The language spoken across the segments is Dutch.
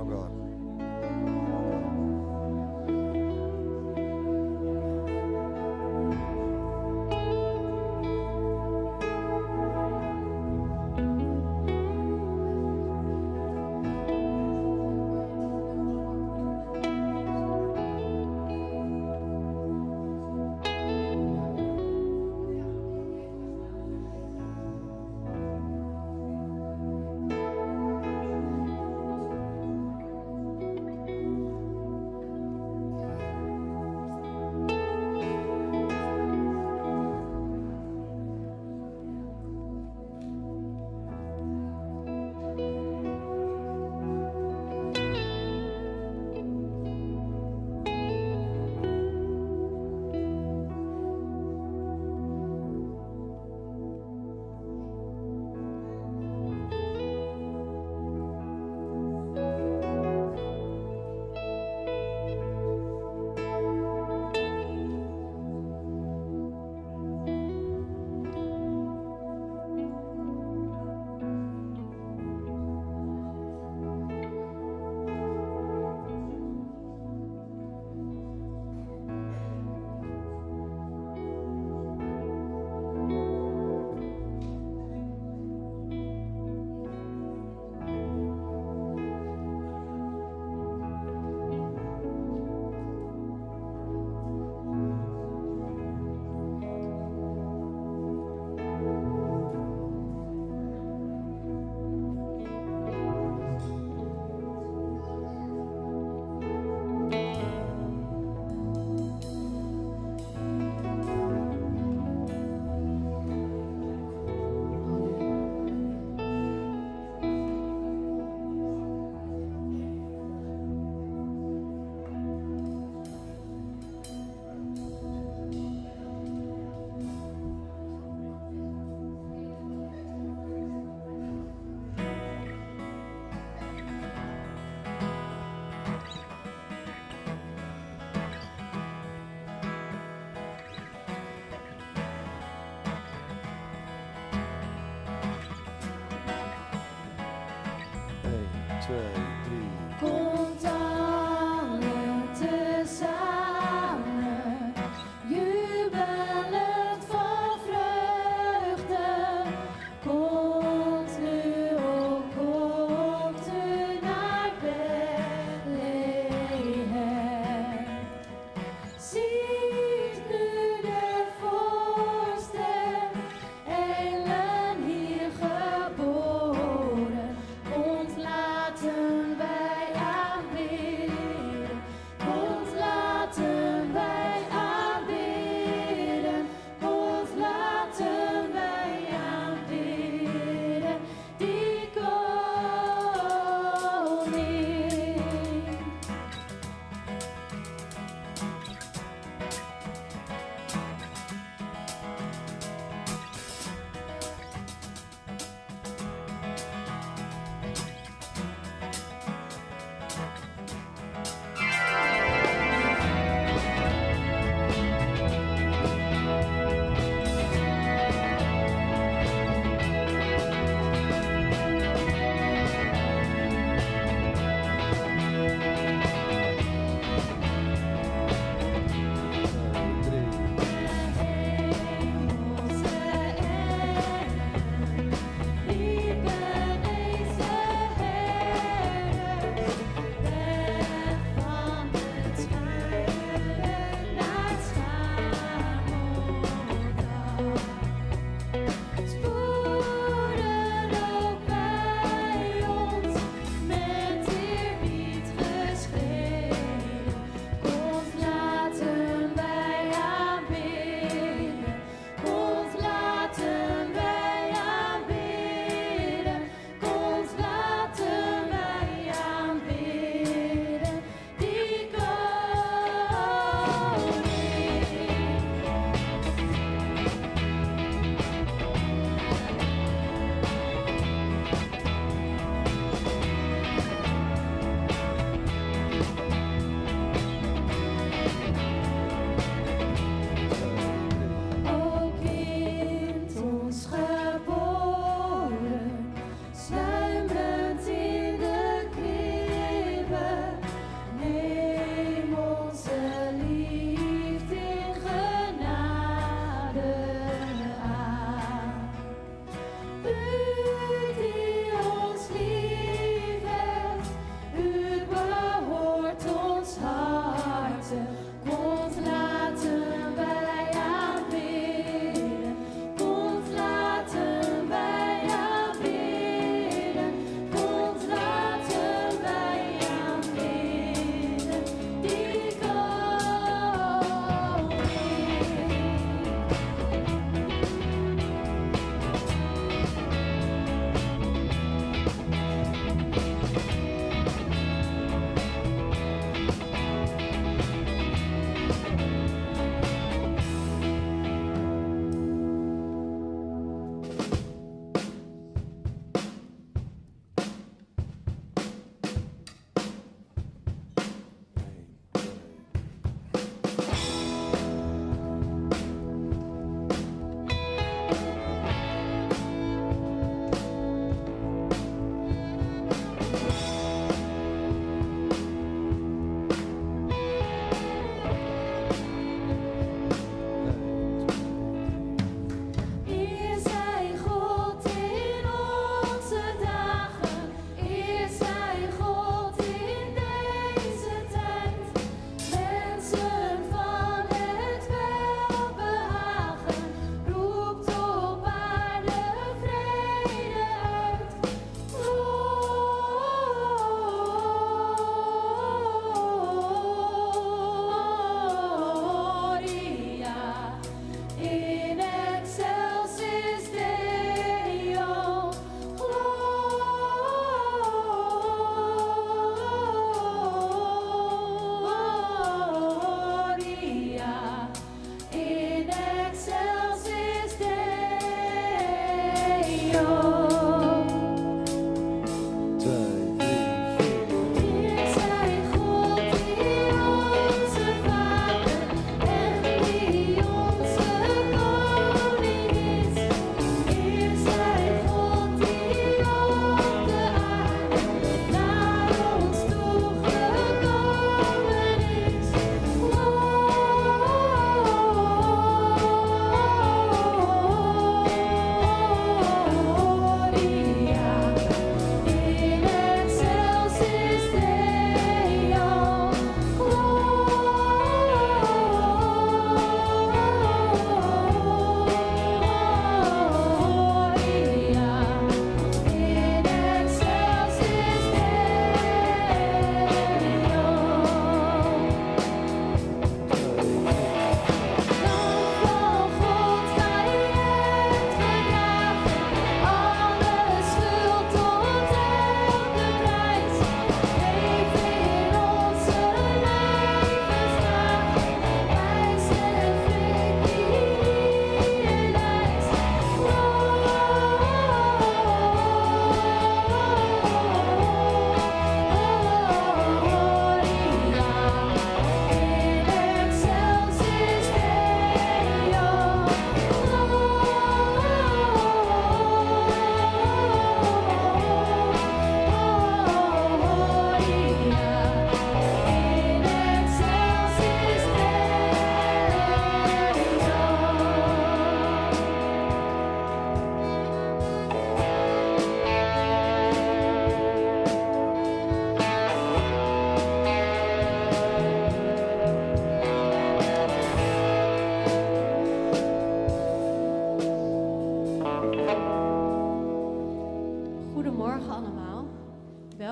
God. Komt allen tezamen, jubelend van vreugde. Komt nu, oh komt u naar Bethlehem. Ziet nu de voorste engelen hier geboren. Komt laten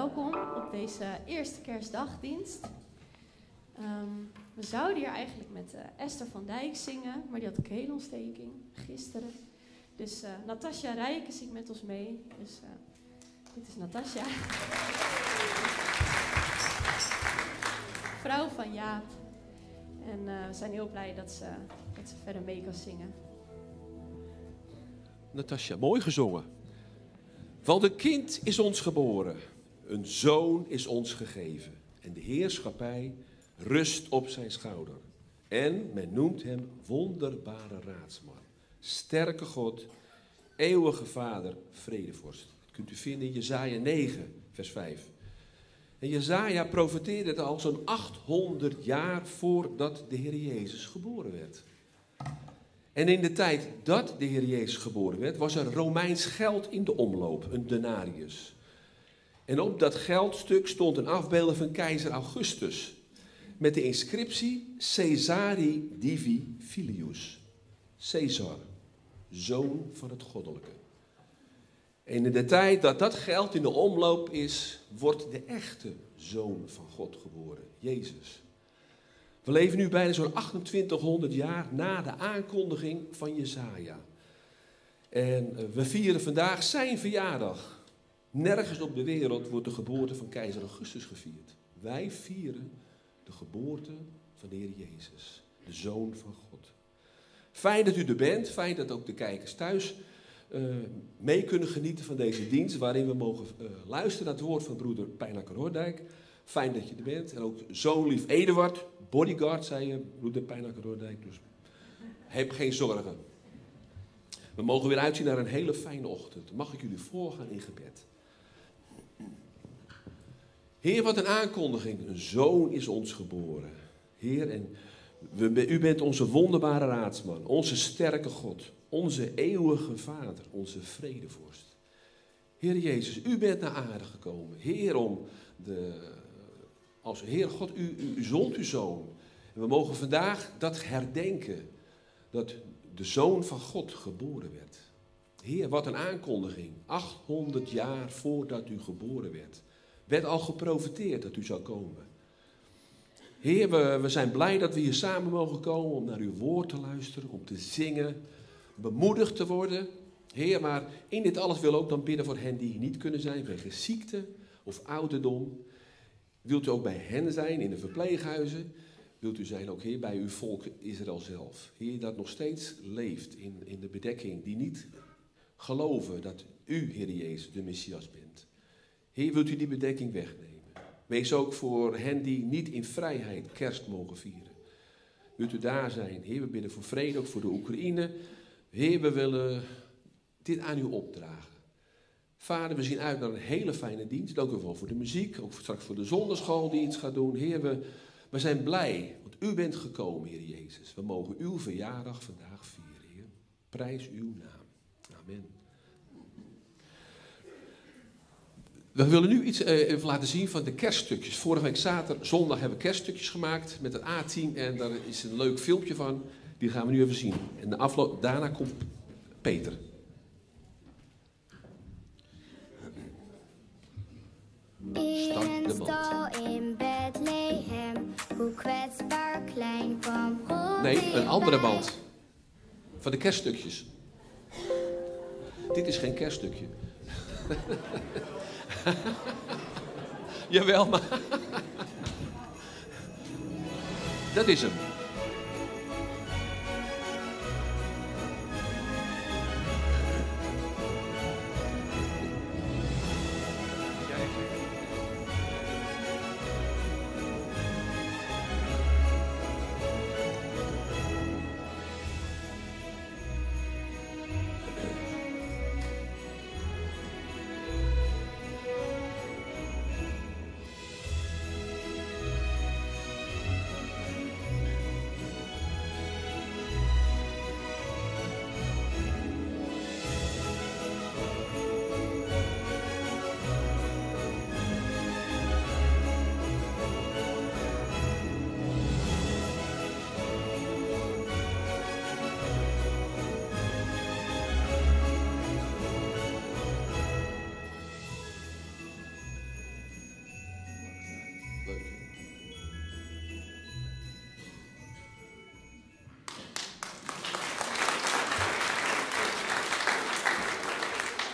welkom op deze eerste kerstdagdienst. We zouden hier eigenlijk met Esther van Dijk zingen, maar die had keelontsteking gisteren. Dus Natasja Rijken zingt met ons mee. Dus dit is Natasja. Vrouw van Jaap. En we zijn heel blij dat ze verder mee kan zingen. Natasja, mooi gezongen. Want een kind is ons geboren, een zoon is ons gegeven. En de heerschappij rust op zijn schouder. En men noemt hem wonderbare raadsman, sterke God, eeuwige Vader, vredevorst. Dat kunt u vinden in Jesaja 9, vers 5. En Jesaja profeteerde het al zo'n 800 jaar voordat de Heer Jezus geboren werd. En in de tijd dat de Heer Jezus geboren werd, was er Romeins geld in de omloop, een denarius. En op dat geldstuk stond een afbeelding van keizer Augustus, met de inscriptie Caesari Divi Filius. Caesar, zoon van het goddelijke. En in de tijd dat dat geld in de omloop is, wordt de echte zoon van God geboren, Jezus. We leven nu bijna zo'n 2800 jaar na de aankondiging van Jesaja. En we vieren vandaag zijn verjaardag. Nergens op de wereld wordt de geboorte van keizer Augustus gevierd. Wij vieren de geboorte van de Heer Jezus, de Zoon van God. Fijn dat u er bent, fijn dat ook de kijkers thuis mee kunnen genieten van deze dienst, waarin we mogen luisteren naar het woord van broeder Pijnakker Hoordijk. Fijn dat je er bent. En ook zoon lief Eduard, bodyguard, zei je, broeder Pijnakker Hoordijk. Dus heb geen zorgen. We mogen weer uitzien naar een hele fijne ochtend. Mag ik jullie voorgaan in gebed. Heer, wat een aankondiging. Een zoon is ons geboren. Heer, en u bent onze wonderbare raadsman, onze sterke God, onze eeuwige Vader, onze vredevorst. Heer Jezus, u bent naar aarde gekomen. Heer, als Heer God, u zond uw zoon. En we mogen vandaag dat herdenken, dat de Zoon van God geboren werd. Heer, wat een aankondiging. 800 jaar voordat u geboren werd al geprofeteerd dat u zou komen. Heer, we zijn blij dat we hier samen mogen komen om naar uw woord te luisteren, om te zingen, bemoedigd te worden. Heer, maar in dit alles wil ook dan bidden voor hen die hier niet kunnen zijn, wegens ziekte of ouderdom. Wilt u ook bij hen zijn in de verpleeghuizen? Wilt u zijn ook, Heer, bij uw volk Israël zelf? Heer, dat nog steeds leeft in de bedekking, die niet geloven dat u, Heer Jezus, de Messias bent. Heer, wilt u die bedekking wegnemen? Wees ook voor hen die niet in vrijheid kerst mogen vieren. Wilt u daar zijn? Heer, we bidden voor vrede, ook voor de Oekraïne. Heer, we willen dit aan u opdragen. Vader, we zien uit naar een hele fijne dienst. Dank u wel voor de muziek, ook straks voor de zonderschool die iets gaat doen. Heer, we zijn blij, want u bent gekomen, Heer Jezus. We mogen uw verjaardag vandaag vieren, Heer. Prijs uw naam. Amen. We willen nu iets even laten zien van de kerststukjes. Vorige week zondag hebben we kerststukjes gemaakt met het A-team. En daar is een leuk filmpje van. Die gaan we nu even zien. En daarna komt Peter. In een stal in Bethlehem, hoe kwetsbaar klein kwam God. Nee, een andere band. Van de kerststukjes. Dit is geen kerststukje. Jawel, maar... Dat is hem.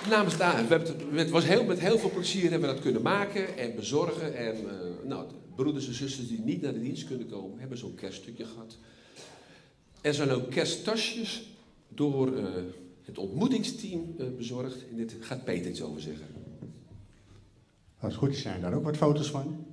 Namens daar, het was met heel veel plezier hebben we dat kunnen maken en bezorgen. En de broeders en zusters die niet naar de dienst kunnen komen, hebben zo'n kerststukje gehad. Er zijn ook kersttasjes door het ontmoetingsteam bezorgd. En dit gaat Peter iets over zeggen. Als het goed is, zijn daar ook wat foto's van.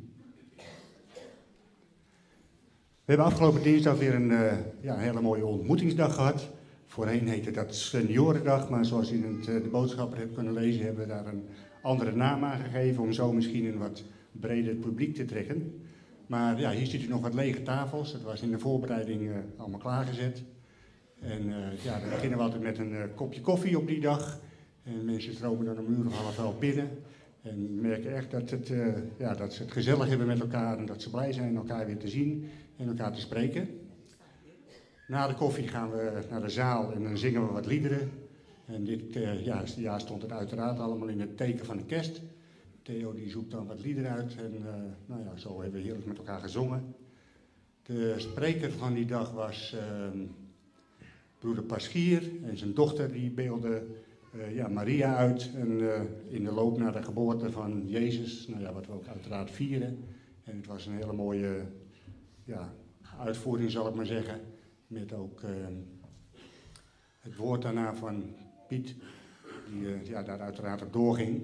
We hebben afgelopen dinsdag weer een hele mooie ontmoetingsdag gehad. Voorheen heette dat Seniorendag, maar zoals u in de boodschapper hebt kunnen lezen, hebben we daar een andere naam aan gegeven om zo misschien een wat breder publiek te trekken. Maar ja, hier ziet u nog wat lege tafels. Het was in de voorbereiding allemaal klaargezet. En dan beginnen we altijd met een kopje koffie op die dag. En mensen stromen dan om 1:30 binnen. En merken echt dat ze het gezellig hebben met elkaar en dat ze blij zijn elkaar weer te zien en elkaar te spreken. Na de koffie gaan we naar de zaal en dan zingen we wat liederen. En dit jaar stond het uiteraard allemaal in het teken van de kerst. Theo die zoekt dan wat liederen uit en zo hebben we heerlijk met elkaar gezongen. De spreker van die dag was broeder Paschier en zijn dochter die beelde Maria uit. En in de loop naar de geboorte van Jezus, wat we ook uiteraard vieren. En het was een hele mooie uitvoering, zal ik maar zeggen. Met ook het woord daarna van Piet, die daar uiteraard op doorging.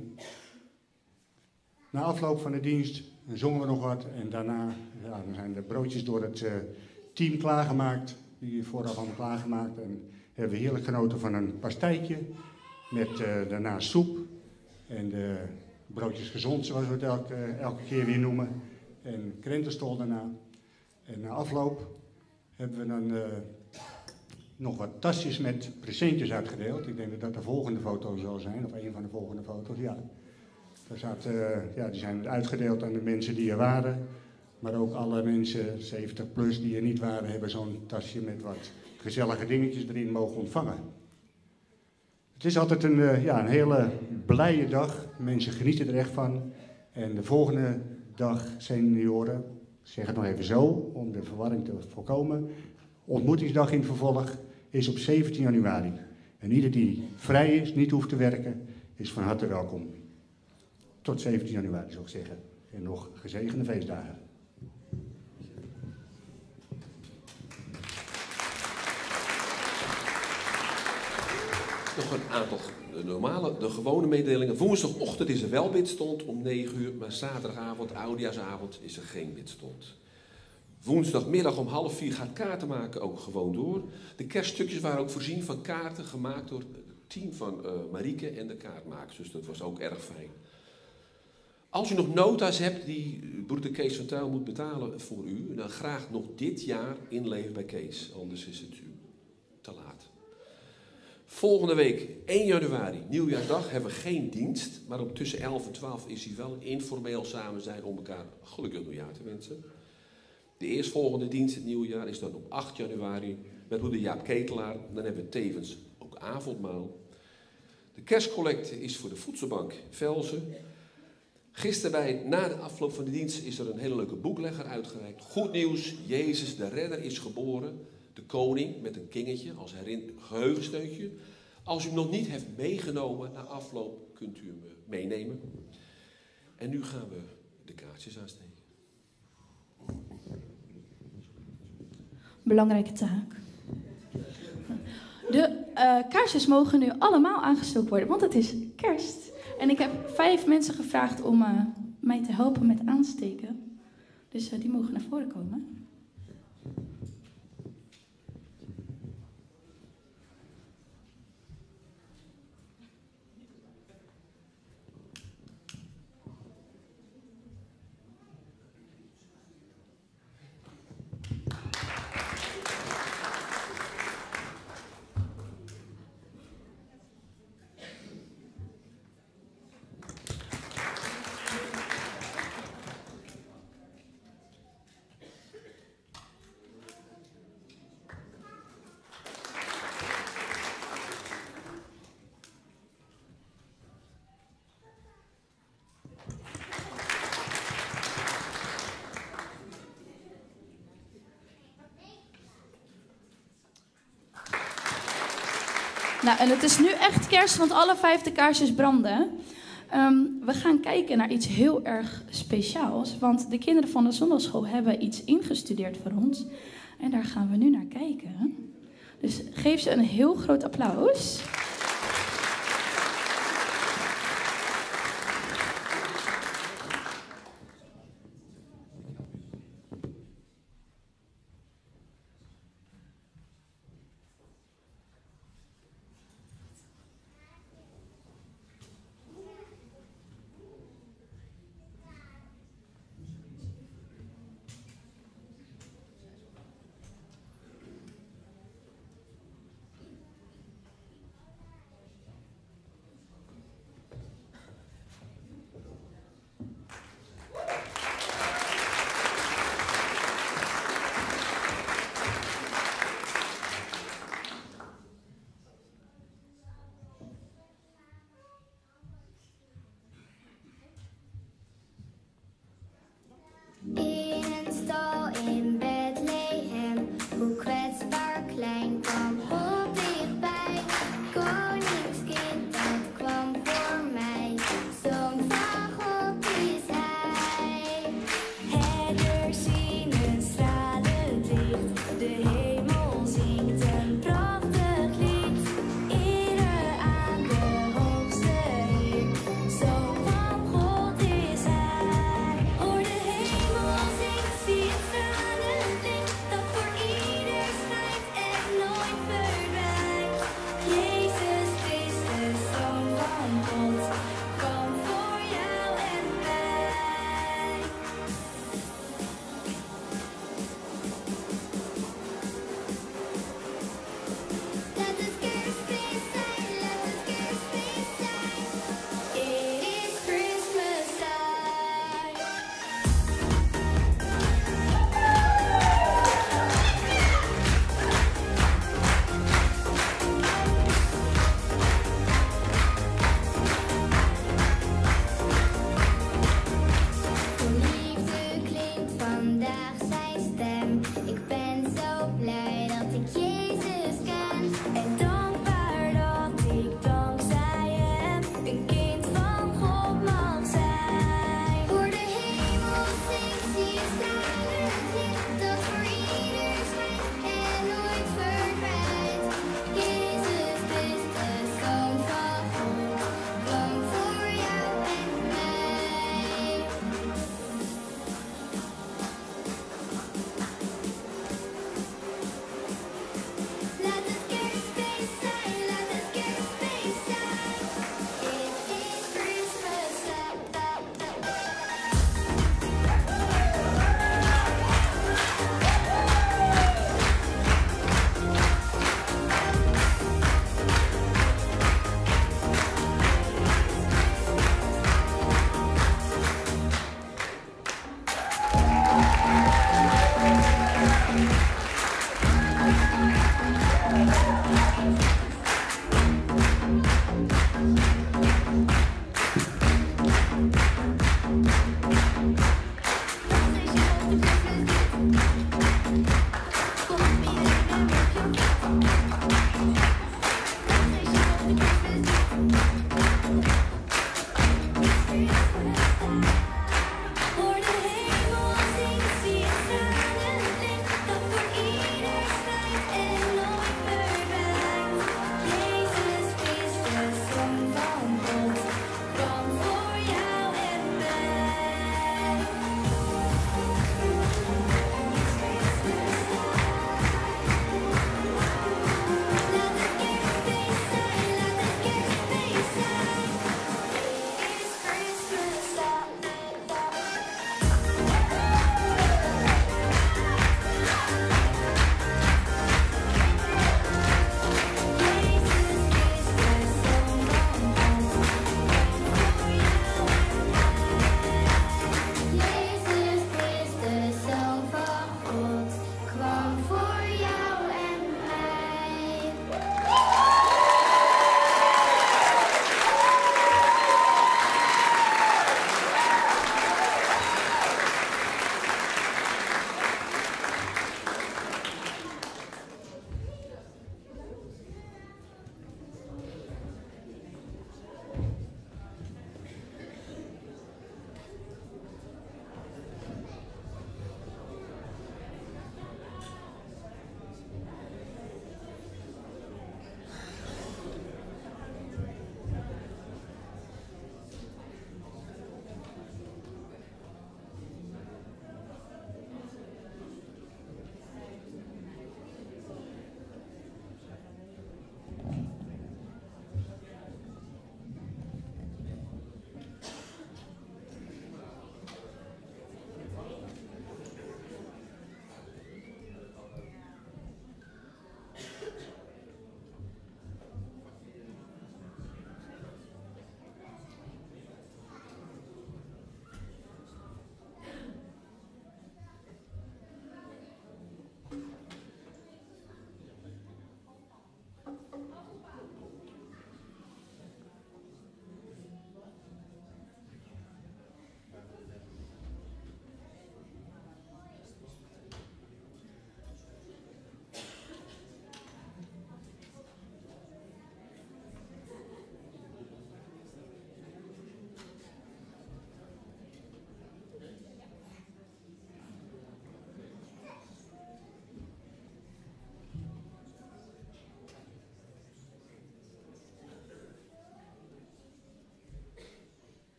Na afloop van de dienst zongen we nog wat en daarna dan zijn de broodjes door het team klaargemaakt, die vooraf hadden klaargemaakt. En hebben we heerlijk genoten van een pastijtje met daarna soep en de broodjes gezond, zoals we het elke keer weer noemen. En krentenstol daarna. En na afloop hebben we dan nog wat tasjes met presentjes uitgedeeld. Ik denk dat dat de volgende foto zal zijn, of een van de volgende foto's, ja. Die zijn uitgedeeld aan de mensen die er waren. Maar ook alle mensen, 70 plus, die er niet waren, hebben zo'n tasje met wat gezellige dingetjes erin mogen ontvangen. Het is altijd een hele blije dag. Mensen genieten er echt van. En de volgende dag, senioren, ik zeg het nog even zo, om de verwarring te voorkomen. Ontmoetingsdag in het vervolg is op 17 januari. En ieder die vrij is, niet hoeft te werken, is van harte welkom. Tot 17 januari zou ik zeggen. En nog gezegende feestdagen. Nog een aantal de gewone mededelingen. Woensdagochtend is er wel bidstond om 9 uur, maar zaterdagavond, oudejaarsavond, is er geen bidstond. Woensdagmiddag om 3:30 gaat kaarten maken ook gewoon door. De kerststukjes waren ook voorzien van kaarten gemaakt door het team van Marieke en de kaartmakers. Dus dat was ook erg fijn. Als u nog nota's hebt die broeder Kees van Tuil moet betalen voor u, dan graag nog dit jaar inleveren bij Kees. Anders is het u te laat. Volgende week, 1 januari, nieuwjaarsdag, hebben we geen dienst. Maar om tussen 11 en 12 is hij wel informeel samen zijn om elkaar gelukkig nieuwjaar te wensen. De eerstvolgende dienst, het nieuwjaar, is dan op 8 januari met broeder Jaap Ketelaar. Dan hebben we tevens ook avondmaal. De kerstcollecte is voor de voedselbank Velzen. Gisteren na de afloop van de dienst is er een hele leuke boeklegger uitgereikt. Goed nieuws, Jezus de Redder is geboren. De koning met een kingetje als geheugensteuntje. Als u hem nog niet heeft meegenomen na afloop, kunt u hem meenemen. En nu gaan we de kaartjes aansteken. Belangrijke taak. De kaarsjes mogen nu allemaal aangestoken worden, want het is kerst. En ik heb 5 mensen gevraagd om mij te helpen met aansteken. Dus die mogen naar voren komen. Nou, en het is nu echt kerst, want alle 5 de kaarsjes branden. We gaan kijken naar iets heel erg speciaals. Want de kinderen van de zondagschool hebben iets ingestudeerd voor ons. En daar gaan we nu naar kijken. Dus geef ze een heel groot applaus.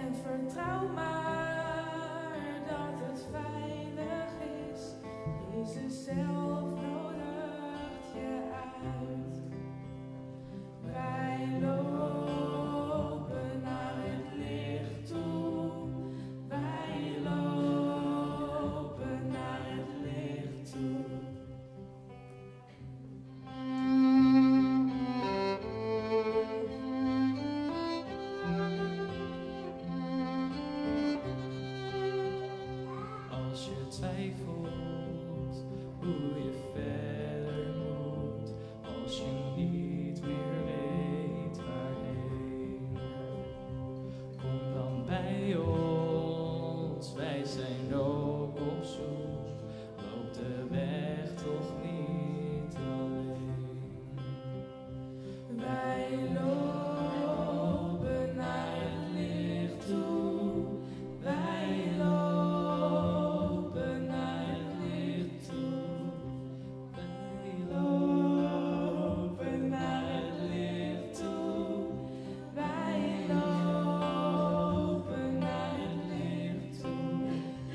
En vertrouw maar dat het veilig is. Jezus zelf nodigt je uit. Wij lopen naar het licht toe. Wij lopen naar het licht toe. Als je twijfelt hoe je verder moet, als je niet meer weet waarheen, kom dan bij ons, wij zijn ook op zoek, loop de weg toch niet alleen. Wij lopen naar het licht toe. Wij lopen naar het licht toe. Wij lopen naar het licht toe. Wij lopen naar het licht toe.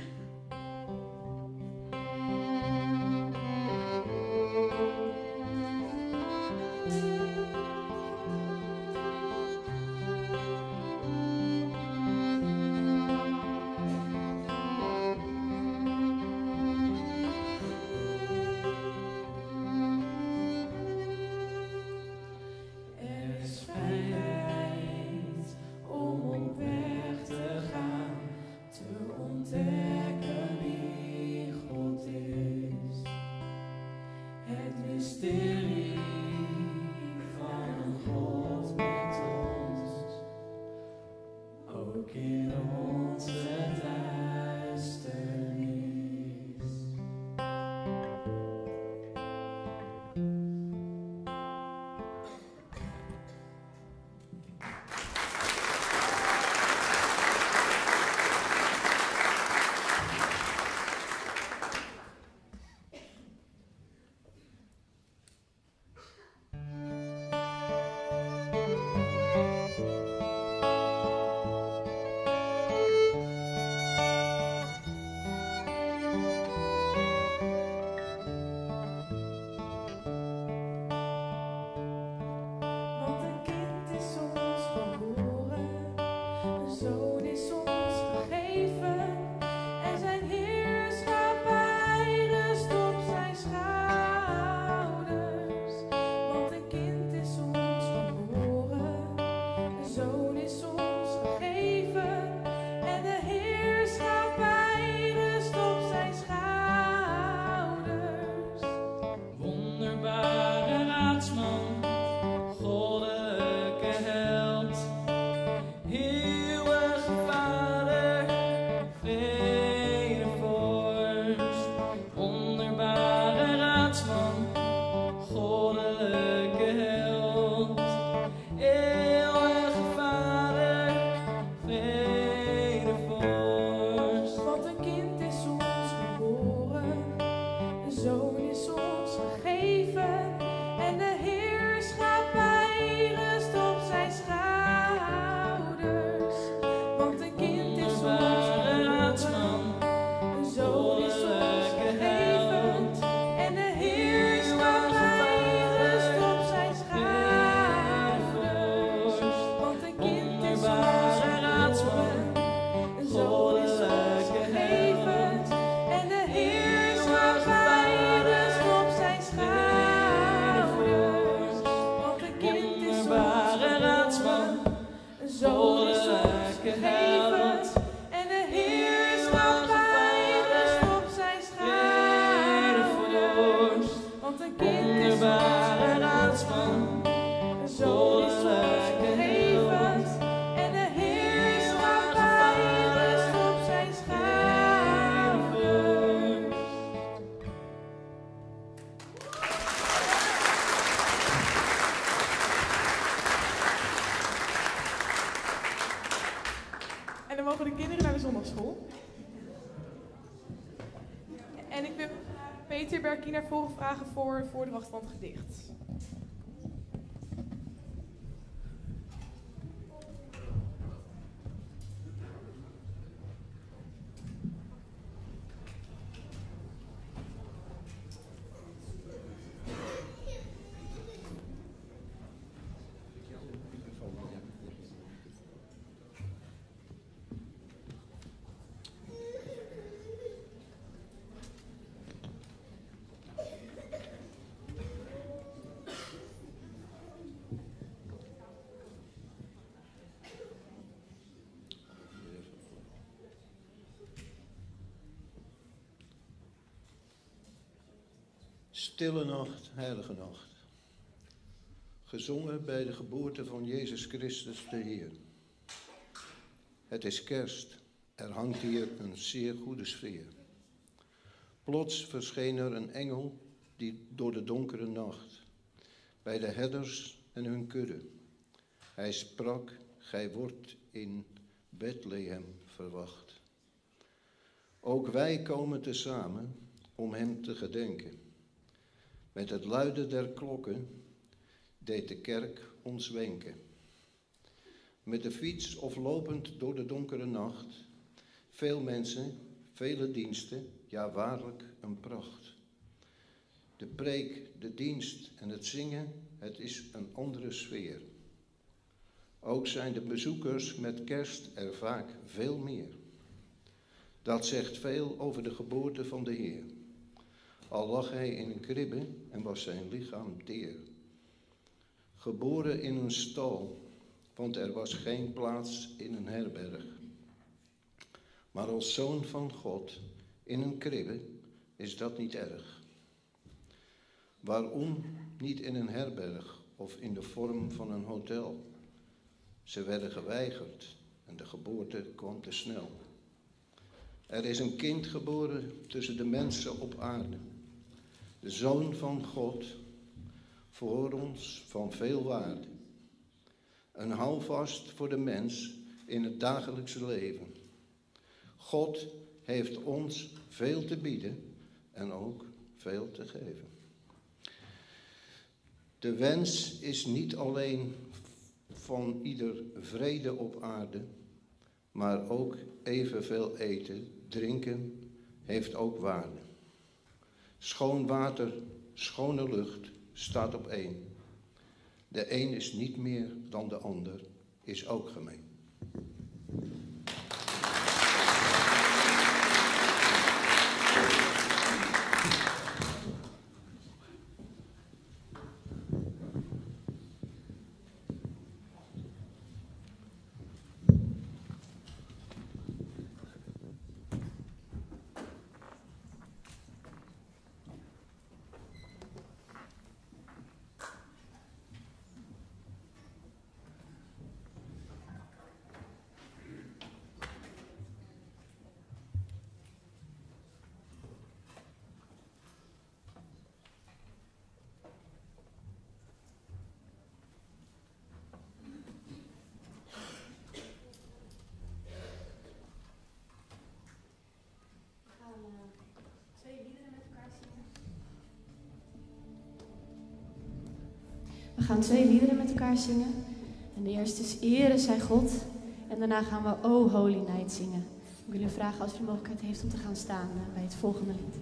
Er is vrijheid om op weg te gaan, te ontdekken wie God is. Het mysterie van een God met ons, ook in onze duisternis. Want een kind is ons geboren, een zoon is ons gegeven, en zijn heerschappij rust op zijn schouders. Want een kind is ons geboren, een zoon is ons gegeven, en de heerschappij rust op zijn schouders. Wonderbare raadsman, goddelijke held, eeuwige Vader, vredevorst. Wonderbare raadsman, goddelijke held, eeuwige Vader, vredevorst. Want een kind is ons geboren, een zoon is ons gegeven, en de heerschappij rust op zijn schouders. Want een kind is ons Wonderbare raadsman, geboren, een zoon is ons gegeven, en de heerschappij rust op zijn schouders. Want een kind is ons geboren, een zoon is ons gegeven, en de heerschappij rust op zijn schouders. Want een kind is ons wonderbare raadsman, geboren, een zoon is ons gegeven, en de heerschappij rust op zijn schouders. Want een kind is ons wonderbare raadsman, een zoon is ons gegeven, en de heerschappij rust op zijn schouders. En dan mogen de kinderen naar de zondagschool. En ik wil Peter Berkie naar voren vragen voor voordracht van het gedicht. Stille nacht, heilige nacht. Gezongen bij de geboorte van Jezus Christus de Heer. Het is kerst, er hangt hier een zeer goede sfeer. Plots verscheen er een engel die door de donkere nacht, bij de herders en hun kudde. Hij sprak, gij wordt in Bethlehem verwacht. Ook wij komen tezamen om hem te gedenken. Met het luiden der klokken deed de kerk ons wenken. Met de fiets of lopend door de donkere nacht, veel mensen, vele diensten, ja waarlijk een pracht. De preek, de dienst en het zingen, het is een andere sfeer. Ook zijn de bezoekers met kerst er vaak veel meer. Dat zegt veel over de geboorte van de Heer. Al lag hij in een kribbe en was zijn lichaam teer. Geboren in een stal, want er was geen plaats in een herberg. Maar als zoon van God in een kribbe is dat niet erg. Waarom niet in een herberg of in de vorm van een hotel? Ze werden geweigerd en de geboorte kwam te snel. Er is een kind geboren tussen de mensen op aarde. De Zoon van God, voor ons van veel waarde. Een houvast voor de mens in het dagelijkse leven. God heeft ons veel te bieden en ook veel te geven. De wens is niet alleen van ieder vrede op aarde, maar ook evenveel eten, drinken heeft ook waarde. Schoon water, schone lucht staat op één. De een is niet meer dan de ander, is ook gemeen. We gaan 2 liederen met elkaar zingen. En de eerste is Ere zij God. En daarna gaan we O Holy Night zingen. Ik wil u vragen als u de mogelijkheid heeft om te gaan staan bij het volgende lied.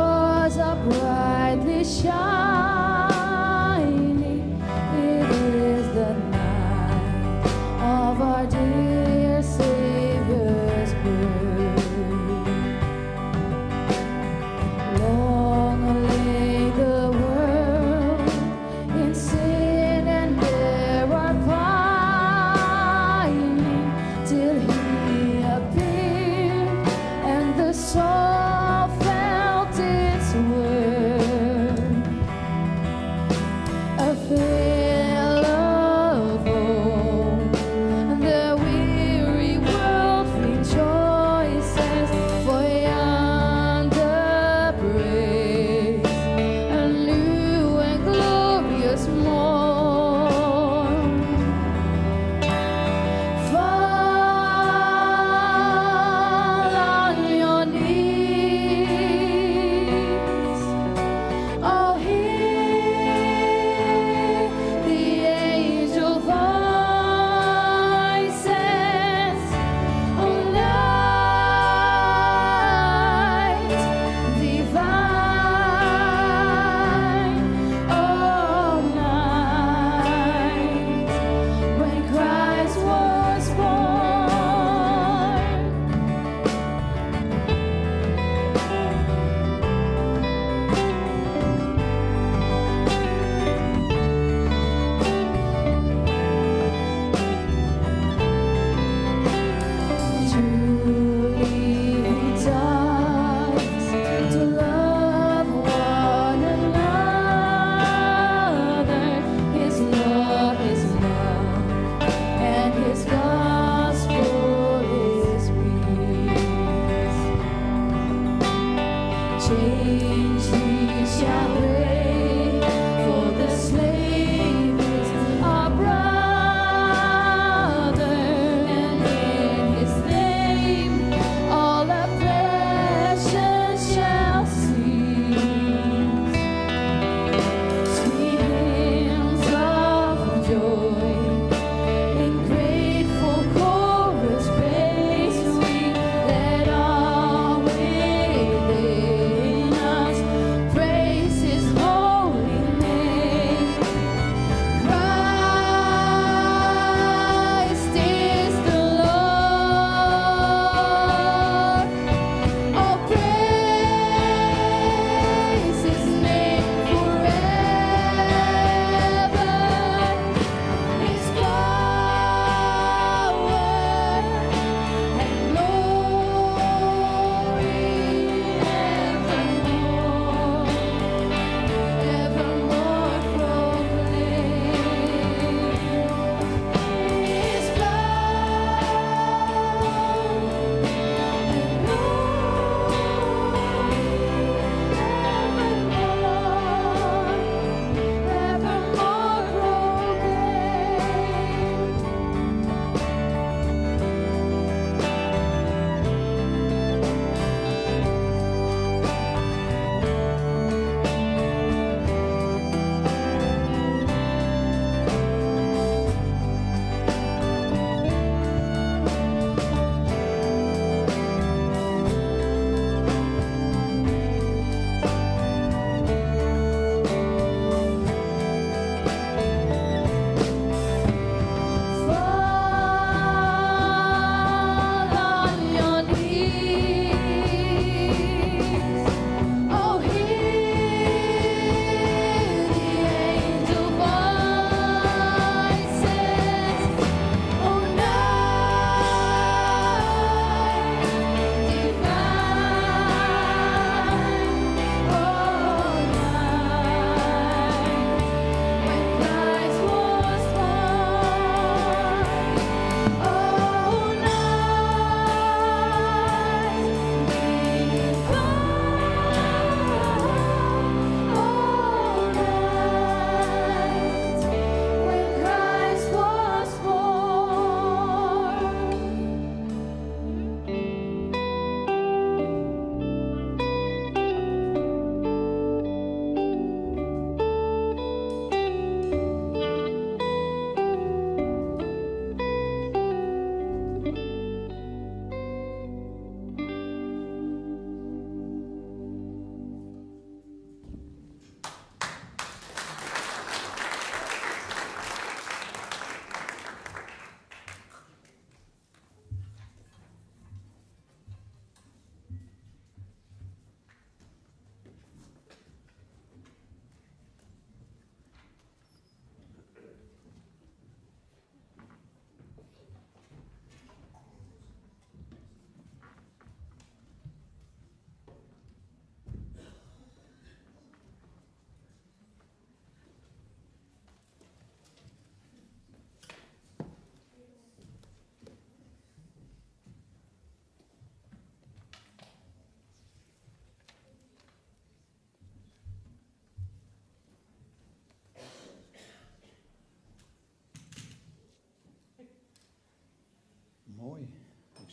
stars are brightly shining. It is the night of our dear Savior's birth. Long lay the world in sin and error pining, till He appeared and the soul felt its worth. A fill of hope, the weary world rejoices, for yonder breaks a new and glorious morn. Fall on your knees, oh, hear the angel voices, oh, night divine, oh, night when Christ was born. Truly He dies to love one another. His love is love, and His gospel is peace. Change He shall reign, for the slave is our brother, and in His name all oppression shall cease. Sweet hymns of joy in grateful chorus praise we, let all within us praise His holy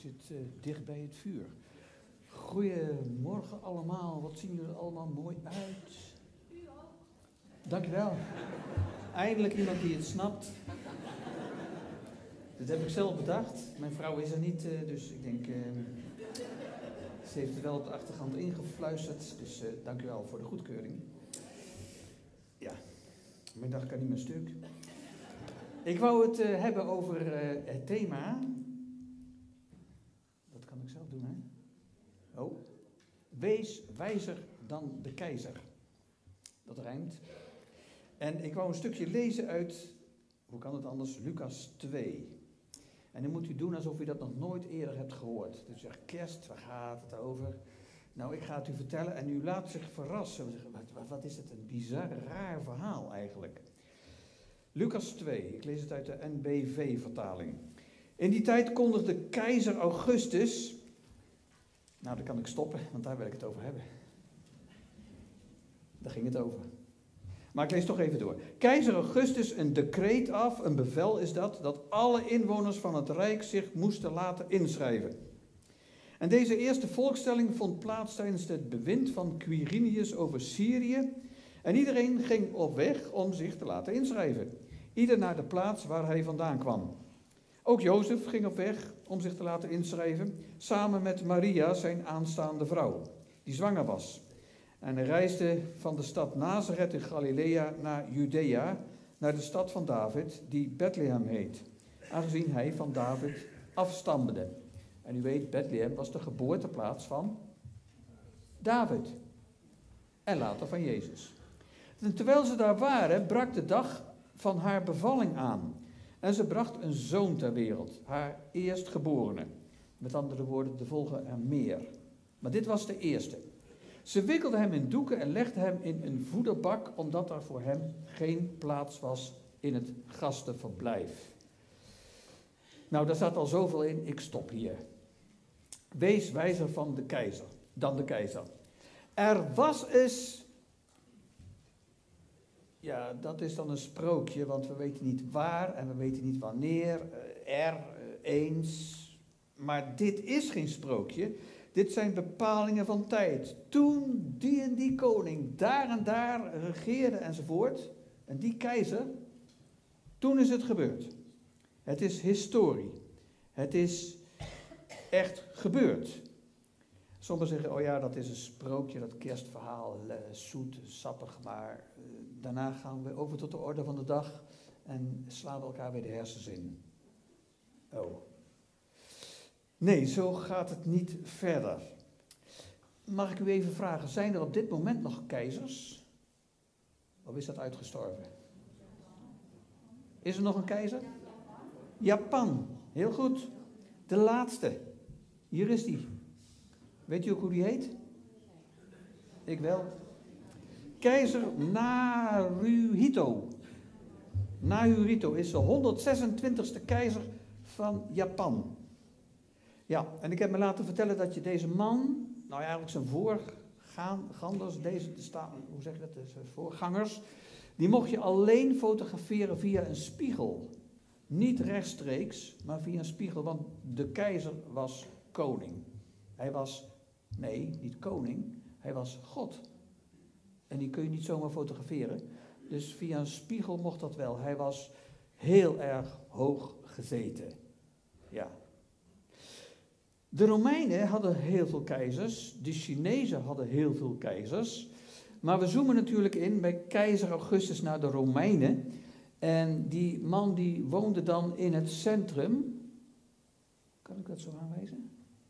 zit dicht bij het vuur. Goedemorgen allemaal. Wat zien jullie er allemaal mooi uit. U ook. Dankjewel. Eindelijk iemand die het snapt. Dit heb ik zelf bedacht. Mijn vrouw is er niet, dus ik denk... ze heeft het wel op de achtergrond ingefluisterd. Dus dankjewel voor de goedkeuring. Ja, mijn dag kan niet meer stuk. Ik wou het hebben over het thema... Dat kan ik zelf doen, hè? Oh. Wees wijzer dan de keizer. Dat rijmt. En ik wou een stukje lezen uit, hoe kan het anders, Lucas 2. En dan moet u doen alsof u dat nog nooit eerder hebt gehoord. Dus zegt kerst, waar gaat het over? Nou, ik ga het u vertellen en u laat zich verrassen. Wat is het een bizar, raar verhaal eigenlijk. Lucas 2, ik lees het uit de NBV-vertaling. In die tijd kondigde keizer Augustus... Nou, dan kan ik stoppen, want daar wil ik het over hebben. Daar ging het over. Maar ik lees toch even door. Keizer Augustus een decreet af, een bevel is dat alle inwoners van het Rijk zich moesten laten inschrijven. En deze eerste volkstelling vond plaats tijdens het bewind van Quirinius over Syrië. En iedereen ging op weg om zich te laten inschrijven. Ieder naar de plaats waar hij vandaan kwam. Ook Jozef ging op weg om zich te laten inschrijven, samen met Maria, zijn aanstaande vrouw, die zwanger was. En hij reisde van de stad Nazareth in Galilea naar Judea, naar de stad van David, die Bethlehem heet, aangezien hij van David afstamde. En u weet, Bethlehem was de geboorteplaats van David en later van Jezus. En terwijl ze daar waren, brak de dag van haar bevalling aan. En ze bracht een zoon ter wereld, haar eerstgeborene. Met andere woorden, er volgen er meer. Maar dit was de eerste. Ze wikkelde hem in doeken en legde hem in een voederbak, omdat er voor hem geen plaats was in het gastenverblijf. Nou, daar staat al zoveel in, ik stop hier. Wees wijzer dan de keizer. Er was eens... Ja, dat is dan een sprookje, want we weten niet waar en we weten niet wanneer, eens. Maar dit is geen sprookje, dit zijn bepalingen van tijd. Toen die en die koning daar en daar regeerde enzovoort, en die keizer, toen is het gebeurd. Het is historie. Het is echt gebeurd. Sommigen zeggen, oh ja, dat is een sprookje, dat kerstverhaal, zoet, sappig, maar daarna gaan we over tot de orde van de dag en slaan we elkaar weer de hersens in. Oh. Nee, zo gaat het niet verder. Mag ik u even vragen, zijn er op dit moment nog keizers? Of is dat uitgestorven? Is er nog een keizer? Japan, heel goed. De laatste. Hier is die. Weet u ook hoe die heet? Ik wel. Keizer Naruhito. Naruhito is de 126e keizer van Japan. Ja, en ik heb me laten vertellen dat je deze man, nou ja, eigenlijk zijn voorgangers, hoe zeg je dat, zijn voorgangers, die mocht je alleen fotograferen via een spiegel. Niet rechtstreeks, maar via een spiegel, want de keizer was koning. Hij was, nee, niet koning, hij was God. En die kun je niet zomaar fotograferen. Dus via een spiegel mocht dat wel. Hij was heel erg hoog gezeten. Ja. De Romeinen hadden heel veel keizers. De Chinezen hadden heel veel keizers. Maar we zoomen natuurlijk in bij keizer Augustus naar de Romeinen. En die man die woonde dan in het centrum. Kan ik dat zo aanwijzen?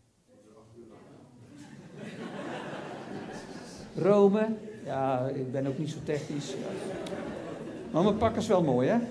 Rome. Ja, ik ben ook niet zo technisch. Maar mijn pak is wel mooi, hè?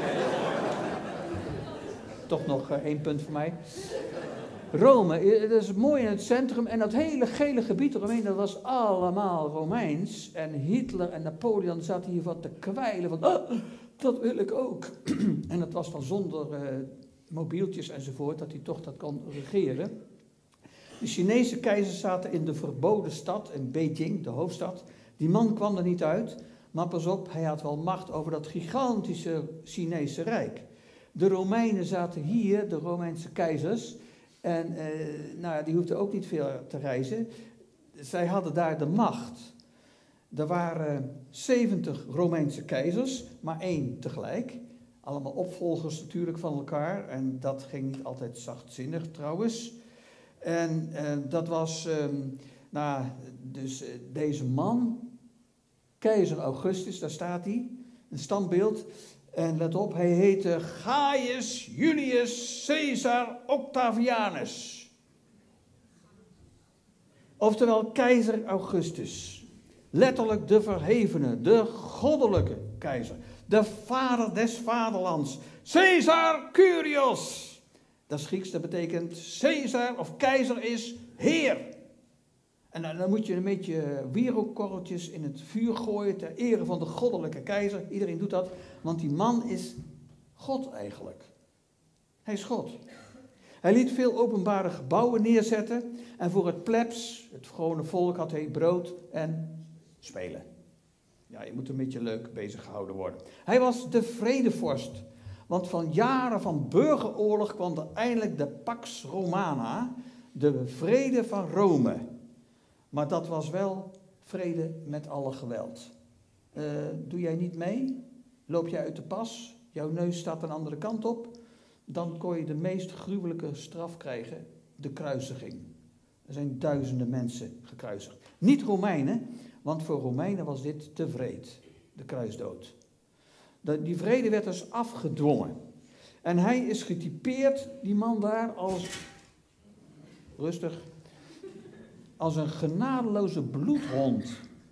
Toch nog 1 punt voor mij. Rome, dat is mooi in het centrum. En dat hele gele gebied eromheen, dat was allemaal Romeins. En Hitler en Napoleon zaten hier wat te kwijlen van, dat wil ik ook. En dat was dan zonder mobieltjes enzovoort, dat hij toch dat kon regeren. De Chinese keizers zaten in de verboden stad, in Beijing, de hoofdstad. Die man kwam er niet uit, maar pas op, hij had wel macht over dat gigantische Chinese rijk. De Romeinen zaten hier, de Romeinse keizers, En die hoefde ook niet veel te reizen. Zij hadden daar de macht. Er waren 70 Romeinse keizers, maar 1 tegelijk. Allemaal opvolgers natuurlijk van elkaar. En dat ging niet altijd zachtzinnig trouwens. En dat was, dus deze man, keizer Augustus, daar staat hij, een standbeeld. En let op, hij heette Gaius Julius Caesar Octavianus. Oftewel keizer Augustus. Letterlijk de verhevene, de goddelijke keizer. De vader des vaderlands. Caesar Curios. Dat is Grieks, dat betekent Caesar of keizer is heer. En dan moet je een beetje wierookkorreltjes in het vuur gooien ter ere van de goddelijke keizer. Iedereen doet dat, want die man is God eigenlijk. Hij is God. Hij liet veel openbare gebouwen neerzetten en voor het plebs, het gewone volk, had hij brood en spelen. Ja, je moet een beetje leuk bezig gehouden worden. Hij was de vredevorst, want van jaren van burgeroorlog kwam er eindelijk de Pax Romana, de vrede van Rome. Maar dat was wel vrede met alle geweld. Doe jij niet mee? Loop jij uit de pas? Jouw neus staat een andere kant op? Dan kon je de meest gruwelijke straf krijgen, de kruisiging. Er zijn duizenden mensen gekruisigd. Niet Romeinen, want voor Romeinen was dit te wreed, de kruisdood. Die vrede werd dus afgedwongen. En hij is getypeerd, die man daar, als, rustig, als een genadeloze bloedhond.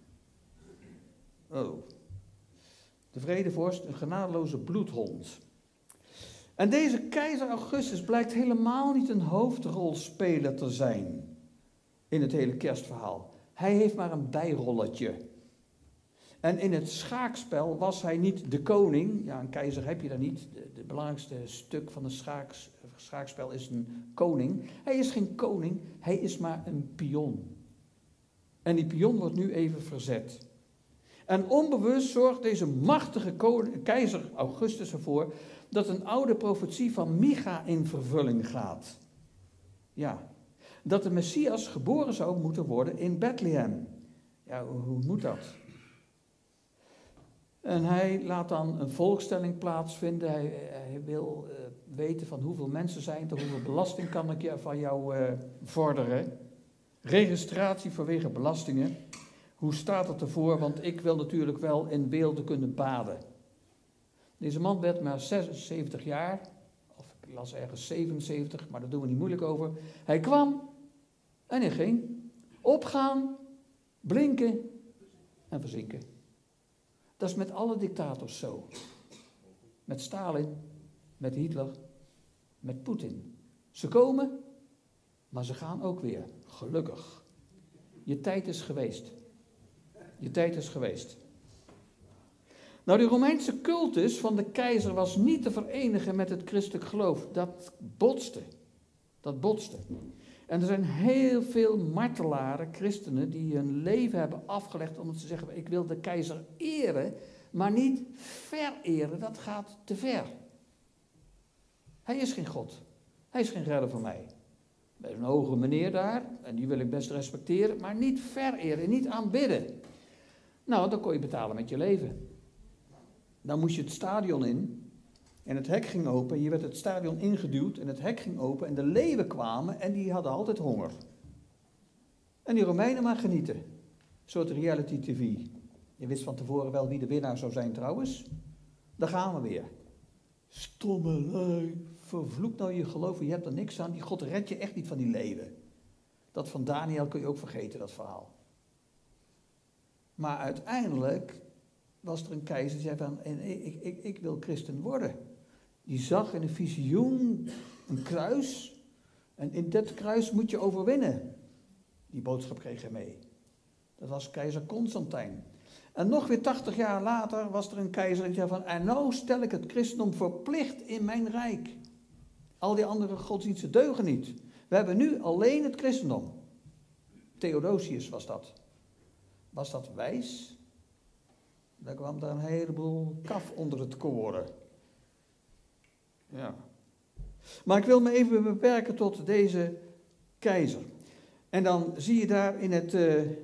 Oh. De vredevorst, een genadeloze bloedhond. En deze keizer Augustus blijkt helemaal niet een hoofdrolspeler te zijn in het hele kerstverhaal. Hij heeft maar een bijrolletje. En in het schaakspel was hij niet de koning. Ja, een keizer heb je daar niet. Het belangrijkste stuk van het schaakspel is een koning. Hij is geen koning, hij is maar een pion. En die pion wordt nu even verzet. En onbewust zorgt deze machtige keizer Augustus ervoor dat een oude profetie van Micha in vervulling gaat. Ja, dat de Messias geboren zou moeten worden in Bethlehem. Ja, hoe moet dat? En hij laat dan een volkstelling plaatsvinden. Hij wil weten van hoeveel mensen zijn er, hoeveel belasting kan ik van jou vorderen. Registratie vanwege belastingen. Hoe staat het ervoor? Want ik wil natuurlijk wel in beelden kunnen baden. Deze man werd maar 76 jaar, of ik las ergens 77, maar daar doen we niet moeilijk over. Hij kwam en hij ging. Opgaan, blinken en verzinken. Dat is met alle dictators zo. Met Stalin, met Hitler, met Poetin. Ze komen, maar ze gaan ook weer. Gelukkig. Je tijd is geweest. Je tijd is geweest. Nou, de Romeinse cultus van de keizer was niet te verenigen met het christelijk geloof. Dat botste. Dat botste. En er zijn heel veel martelaren, christenen, die hun leven hebben afgelegd omdat ze zeggen, ik wil de keizer eren, maar niet vereren, dat gaat te ver. Hij is geen God. Hij is geen redder van mij. Er is een hoge meneer daar, en die wil ik best respecteren, maar niet vereren, niet aanbidden. Nou, dan kon je betalen met je leven. Dan moest je het stadion in en het hek ging open. Je werd het stadion ingeduwd en het hek ging open en de leeuwen kwamen en die hadden altijd honger. En die Romeinen maar genieten. Een soort reality tv. Je wist van tevoren wel wie de winnaar zou zijn trouwens. Daar gaan we weer. Stomme lui, vervloek nou je geloof, je hebt er niks aan. Die God redt je echt niet van die leeuwen. Dat van Daniel kun je ook vergeten, dat verhaal. Maar uiteindelijk was er een keizer die zei van, ik wil christen worden. Die zag in een visioen een kruis. En in dat kruis moet je overwinnen. Die boodschap kreeg hij mee. Dat was keizer Constantijn. En nog weer 80 jaar later was er een keizer die zei van, en nou stel ik het christendom verplicht in mijn rijk. Al die andere godsdiensten deugen niet. We hebben nu alleen het christendom. Theodosius was dat. Was dat wijs? Daar kwam daar een heleboel kaf onder het koren. Ja. Maar ik wil me even beperken tot deze keizer. En dan zie je daar in het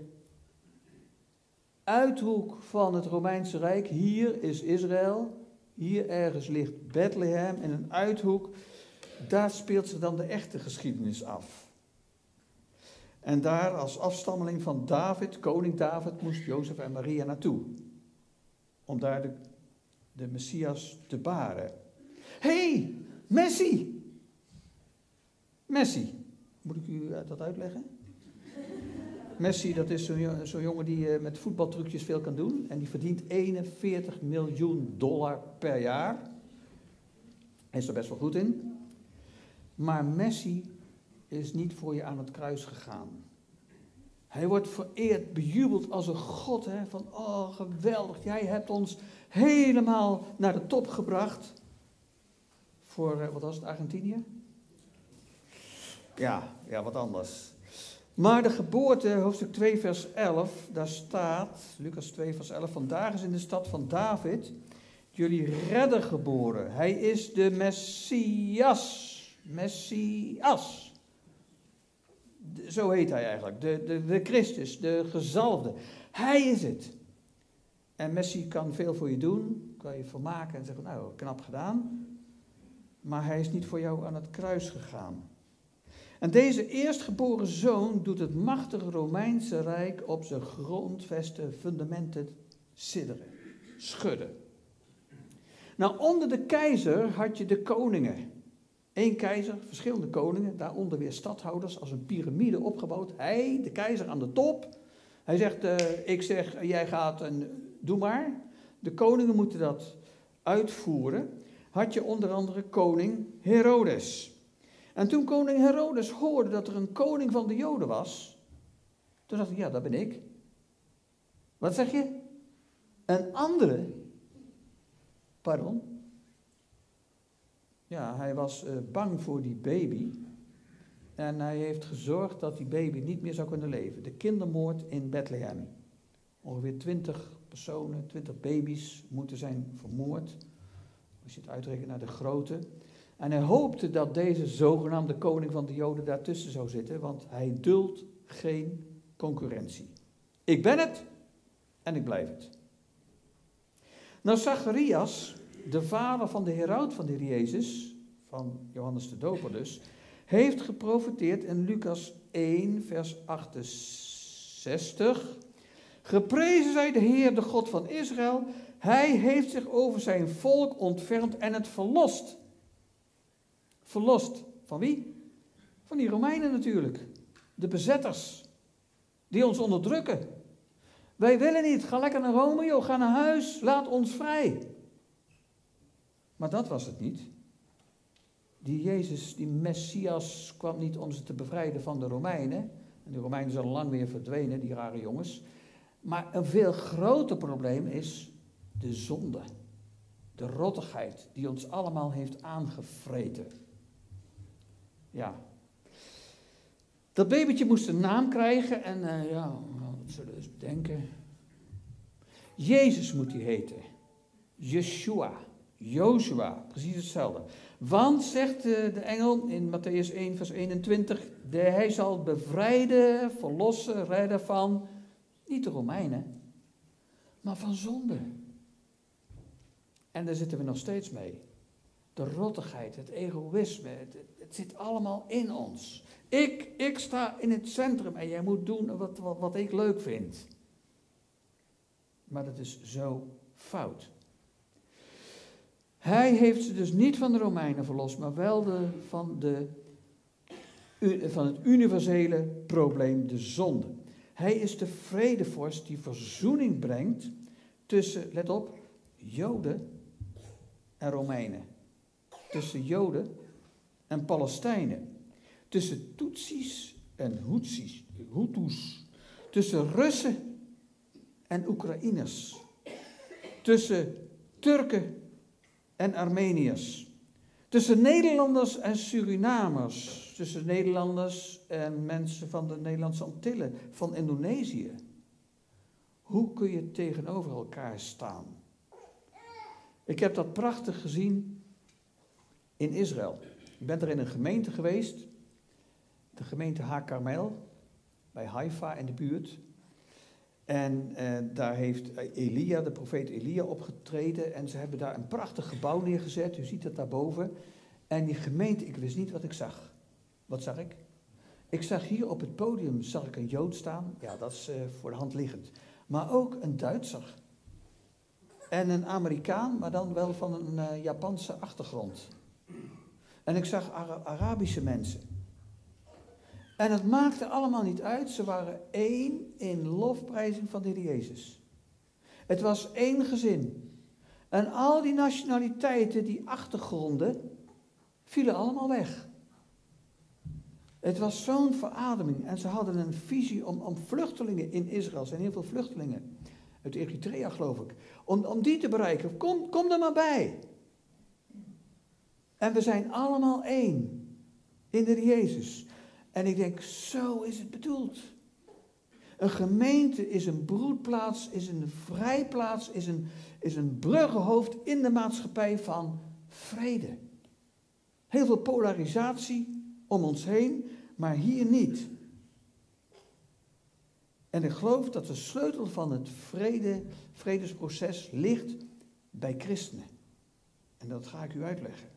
uithoek van het Romeinse Rijk, hier is Israël, hier ergens ligt Bethlehem, in een uithoek, daar speelt zich dan de echte geschiedenis af. En daar als afstammeling van David, koning David, moest Jozef en Maria naartoe. Om daar de Messias te baren. Hé, Messi! Messi. Moet ik u dat uitleggen? Messi, dat is zo'n jongen die met voetbaltrucjes veel kan doen. En die verdient $41 miljoen per jaar. Hij is er best wel goed in. Maar Messi is niet voor je aan het kruis gegaan. Hij wordt vereerd, bejubeld als een god. Hè? Van, oh geweldig, jij hebt ons helemaal naar de top gebracht. Voor, wat was het, Argentinië? Ja, wat anders. Maar de geboorte, hoofdstuk 2 vers 11, daar staat, Lucas 2 vers 11, vandaag is in de stad van David jullie redder geboren. Hij is de Messias. Messias. Zo heet hij eigenlijk. De Christus, de gezalfde. Hij is het. En Messi kan veel voor je doen. Kan je vermaken en zeggen, nou, knap gedaan. Maar hij is niet voor jou aan het kruis gegaan. En deze eerstgeboren zoon doet het machtige Romeinse Rijk op zijn grondvesten, fundamenten sidderen, schudden. Nou, onder de keizer had je de koningen. Eén keizer, verschillende koningen, daaronder weer stadhouders als een piramide opgebouwd. Hij, de keizer aan de top. Hij zegt, ik zeg, jij gaat en doe maar. De koningen moeten dat uitvoeren. Had je onder andere koning Herodes. En toen koning Herodes hoorde dat er een koning van de Joden was, toen dacht hij, ja, dat ben ik. Wat zeg je? Een andere? Pardon? Ja, hij was bang voor die baby. En hij heeft gezorgd dat die baby niet meer zou kunnen leven. De kindermoord in Bethlehem. Ongeveer 20 personen, 20 baby's moeten zijn vermoord. Als je het uitrekent naar de grootte. En hij hoopte dat deze zogenaamde koning van de Joden daartussen zou zitten, want hij duldt geen concurrentie. Ik ben het en ik blijf het. Nou, Zacharias, de vader van de heraut van de Heer Jezus, van Johannes de Doper dus, heeft geprofeteerd in Lucas 1, vers 68. Geprezen zij de Heer, de God van Israël. Hij heeft zich over zijn volk ontfermd en het verlost. Verlost. Van wie? Van die Romeinen natuurlijk. De bezetters. Die ons onderdrukken. Wij willen niet. Ga lekker naar Rome, joh. Ga naar huis. Laat ons vrij. Maar dat was het niet. Die Jezus, die Messias, kwam niet om ze te bevrijden van de Romeinen. En de Romeinen zijn al lang weer verdwenen, die rare jongens. Maar een veel groter probleem is de zonde. De rottigheid die ons allemaal heeft aangevreten. Ja. Dat babytje moest een naam krijgen en wat zullen we eens bedenken? Jezus moet hij heten. Yeshua. Joshua. Precies hetzelfde. Want, zegt de engel in Matthäus 1 vers 21, hij zal bevrijden, verlossen, redden van, niet de Romeinen, maar van zonde. En daar zitten we nog steeds mee. De rottigheid, het egoïsme, het zit allemaal in ons. Ik sta in het centrum en jij moet doen wat ik leuk vind. Maar dat is zo fout. Hij heeft ze dus niet van de Romeinen verlost, maar wel van het universele probleem, de zonde. Hij is de vredevorst die verzoening brengt tussen, let op, Joden en Romeinen. Tussen Joden en Palestijnen. Tussen Tutsis en Hutus. Tussen Russen en Oekraïners. Tussen Turken en Armeniërs. Tussen Nederlanders en Surinamers. Tussen Nederlanders en mensen van de Nederlandse Antillen, van Indonesië. Hoe kun je tegenover elkaar staan? Ik heb dat prachtig gezien in Israël. Ik ben er in een gemeente geweest, de gemeente Ha-Karmel, bij Haifa in de buurt. En daar heeft Elia, de profeet Elia, opgetreden. En ze hebben daar een prachtig gebouw neergezet. U ziet het daarboven. En die gemeente, ik wist niet wat ik zag. Wat zag ik? Ik zag hier op het podium zag ik een Jood staan. Ja, dat is voor de hand liggend. Maar ook een Duitser. En een Amerikaan, maar dan wel van een Japanse achtergrond. En ik zag Arabische mensen. En het maakte allemaal niet uit. Ze waren één in lofprijzing van de Heer Jezus. Het was één gezin. En al die nationaliteiten, die achtergronden, vielen allemaal weg. Het was zo'n verademing. En ze hadden een visie om vluchtelingen in Israël. Er zijn heel veel vluchtelingen. Uit Eritrea, geloof ik. Om die te bereiken. Kom er maar bij. En we zijn allemaal één. In de Heer Jezus. En ik denk, zo is het bedoeld. Een gemeente is een broedplaats, is een vrijplaats, is een bruggenhoofd in de maatschappij van vrede. Heel veel polarisatie om ons heen, maar hier niet. En ik geloof dat de sleutel van het vredesproces ligt bij christenen. En dat ga ik u uitleggen.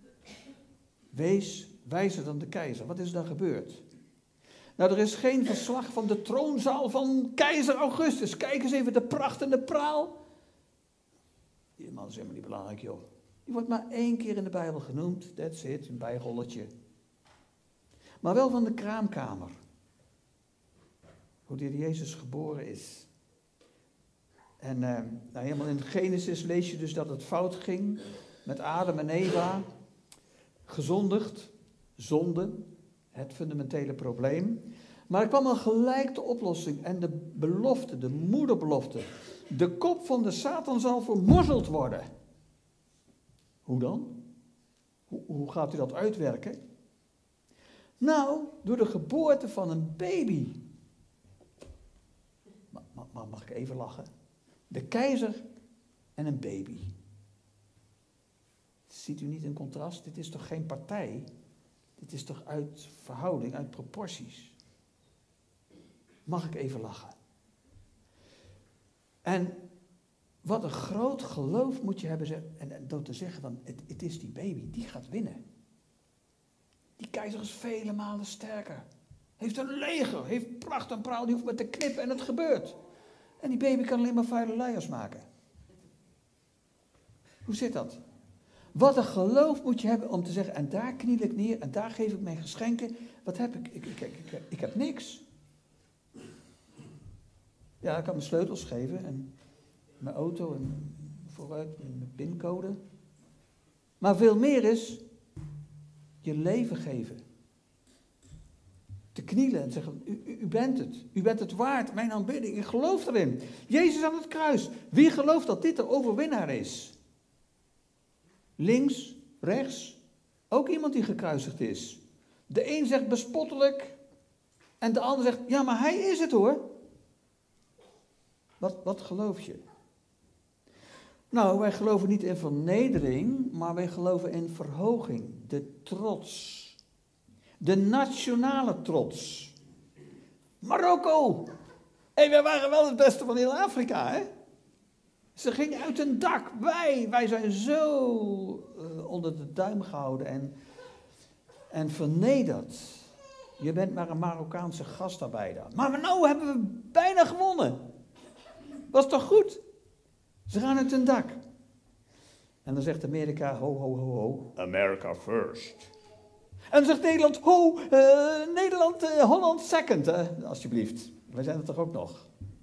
Wees wijzer dan de keizer. Wat is er dan gebeurd? Nou, er is geen verslag van de troonzaal van keizer Augustus. Kijk eens even de pracht en de praal. Die man is helemaal niet belangrijk, joh. Die wordt maar 1 keer in de Bijbel genoemd. That's it, een bijrolletje. Maar wel van de kraamkamer. Hoe de Heer Jezus geboren is. En helemaal in Genesis lees je dus dat het fout ging met Adam en Eva. Gezondigd, zonde, het fundamentele probleem. Maar er kwam al gelijk de oplossing en de belofte, de moederbelofte. De kop van de Satan zal vermorzeld worden. Hoe dan? Hoe gaat u dat uitwerken? Nou, door de geboorte van een baby. Mag ik even lachen? De keizer en een baby. Ziet u niet een contrast? Dit is toch geen partij? Dit is toch uit verhouding, uit proporties? Mag ik even lachen? En wat een groot geloof moet je hebben. En door te zeggen van, het is die baby, die gaat winnen. Die keizer is vele malen sterker. Heeft een leger, heeft pracht en praal, die hoeft maar te knippen en het gebeurt. En die baby kan alleen maar vuile luiers maken. Hoe zit dat? Wat een geloof moet je hebben om te zeggen, en daar kniel ik neer, en daar geef ik mijn geschenken. Wat heb ik? Ik heb niks. Ja, ik kan mijn sleutels geven, en mijn auto, en vooruit mijn pincode. Maar veel meer is, je leven geven. Te knielen en zeggen, u bent het. U bent het waard, mijn aanbidding, ik geloof erin. Jezus aan het kruis. Wie gelooft dat dit de overwinnaar is? Links, rechts, ook iemand die gekruisigd is. De een zegt bespottelijk en de ander zegt, ja, maar hij is het hoor. Wat geloof je? Nou, wij geloven niet in vernedering, maar wij geloven in verhoging. De trots. De nationale trots. Marokko. Hé, wij waren wel het beste van heel Afrika, hè? Ze gingen uit een dak. Wij zijn zo onder de duim gehouden en vernederd. Je bent maar een Marokkaanse gastarbeider. Maar nou hebben we bijna gewonnen. Was toch goed? Ze gaan uit een dak. En dan zegt Amerika, ho. America first. En dan zegt Nederland, Holland second, alsjeblieft. Wij zijn er toch ook nog.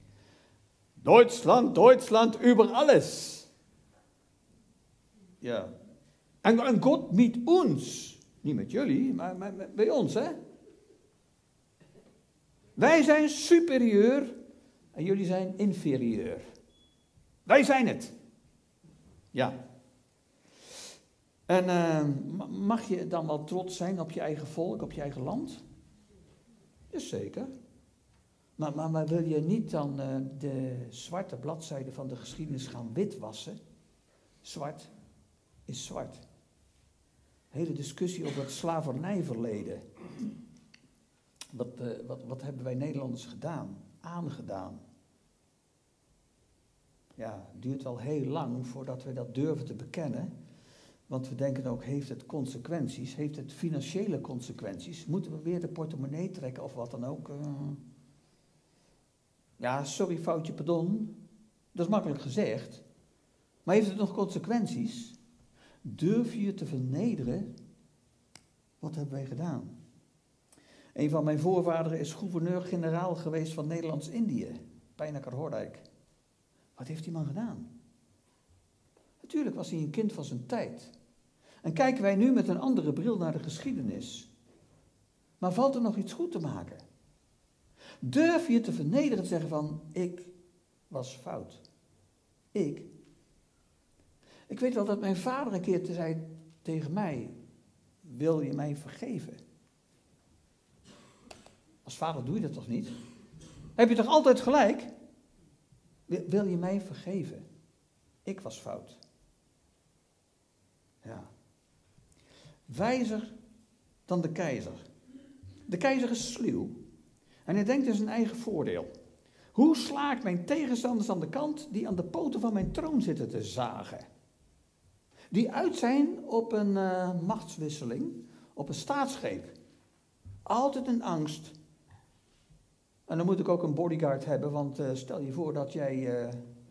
Duitsland über alles. Ja. En God met ons. Niet met jullie, maar bij ons, hè. Wij zijn superieur en jullie zijn inferieur. Wij zijn het. Ja. En mag je dan wel trots zijn op je eigen volk, op je eigen land? Jazeker. Maar wil je niet dan de zwarte bladzijde van de geschiedenis gaan witwassen? Zwart is zwart. hele discussie over het slavernijverleden. Wat hebben wij Nederlanders gedaan? Aangedaan. Ja, het duurt wel heel lang voordat we dat durven te bekennen. Want we denken ook, heeft het consequenties? Heeft het financiële consequenties? Moeten we weer de portemonnee trekken of wat dan ook? Ja, sorry, foutje, pardon. Dat is makkelijk gezegd. Maar heeft het nog consequenties? Durf je te vernederen? Wat hebben wij gedaan? Een van mijn voorvaderen is gouverneur-generaal geweest van Nederlands-Indië, Pijnaker Hordijk. Wat heeft die man gedaan? Natuurlijk was hij een kind van zijn tijd. En kijken wij nu met een andere bril naar de geschiedenis. Maar valt er nog iets goed te maken? Durf je te vernederen en zeggen van, ik was fout. Ik weet wel dat mijn vader een keer zei tegen mij, wil je mij vergeven? Als vader doe je dat toch niet? Heb je toch altijd gelijk? Wil je mij vergeven? Ik was fout. Ja. Wijzer dan de keizer. De keizer is sluw. En hij denkt in zijn eigen voordeel. Hoe sla ik mijn tegenstanders aan de kant die aan de poten van mijn troon zitten te zagen? Die uit zijn op een machtswisseling, op een staatsgreep. Altijd in angst. En dan moet ik ook een bodyguard hebben, want stel je voor dat jij,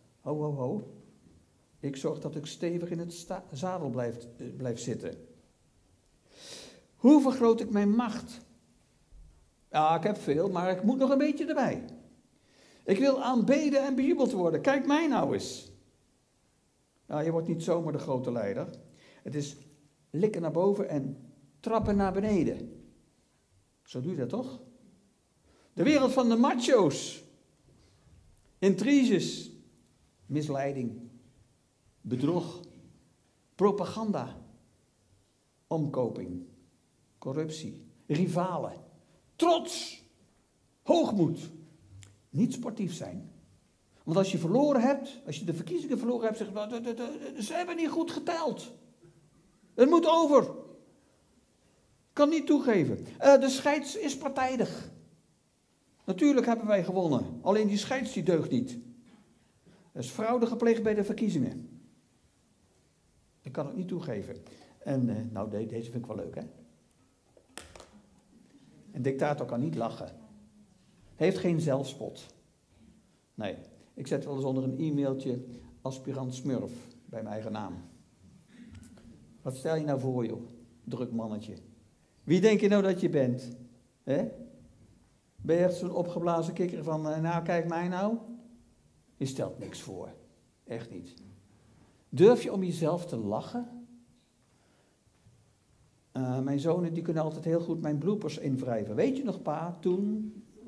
ik zorg dat ik stevig in het zadel blijf zitten. Hoe vergroot ik mijn macht? Ja, ik heb veel, maar ik moet nog een beetje erbij. Ik wil aanbeden en bejubeld worden. Kijk mij nou eens. Nou, je wordt niet zomaar de grote leider. Het is likken naar boven en trappen naar beneden. Zo doe je dat toch? De wereld van de macho's. Intriges. Misleiding. Bedrog. Propaganda. Omkoping. Corruptie. Rivalen. Trots. Hoogmoed. Niet sportief zijn. Want als je verloren hebt, als je de verkiezingen verloren hebt, zeg je, ze hebben niet goed geteld. Het moet over. Kan niet toegeven. De scheids is partijdig. Natuurlijk hebben wij gewonnen. Alleen die scheids die deugt niet. Er is fraude gepleegd bij de verkiezingen. Ik kan het niet toegeven. En deze vind ik wel leuk, hè? Een dictator kan niet lachen. Heeft geen zelfspot. Nee, ik zet wel eens onder een e-mailtje aspirant Smurf bij mijn eigen naam. Wat stel je nou voor, joh? Druk mannetje. Wie denk je nou dat je bent? Hè? Ben je echt zo'n opgeblazen kikker van, nou kijk mij nou? Je stelt niks voor. Echt niet. Durf je om jezelf te lachen? Mijn zonen die kunnen altijd heel goed mijn bloopers invrijven. Weet je nog, pa, toen?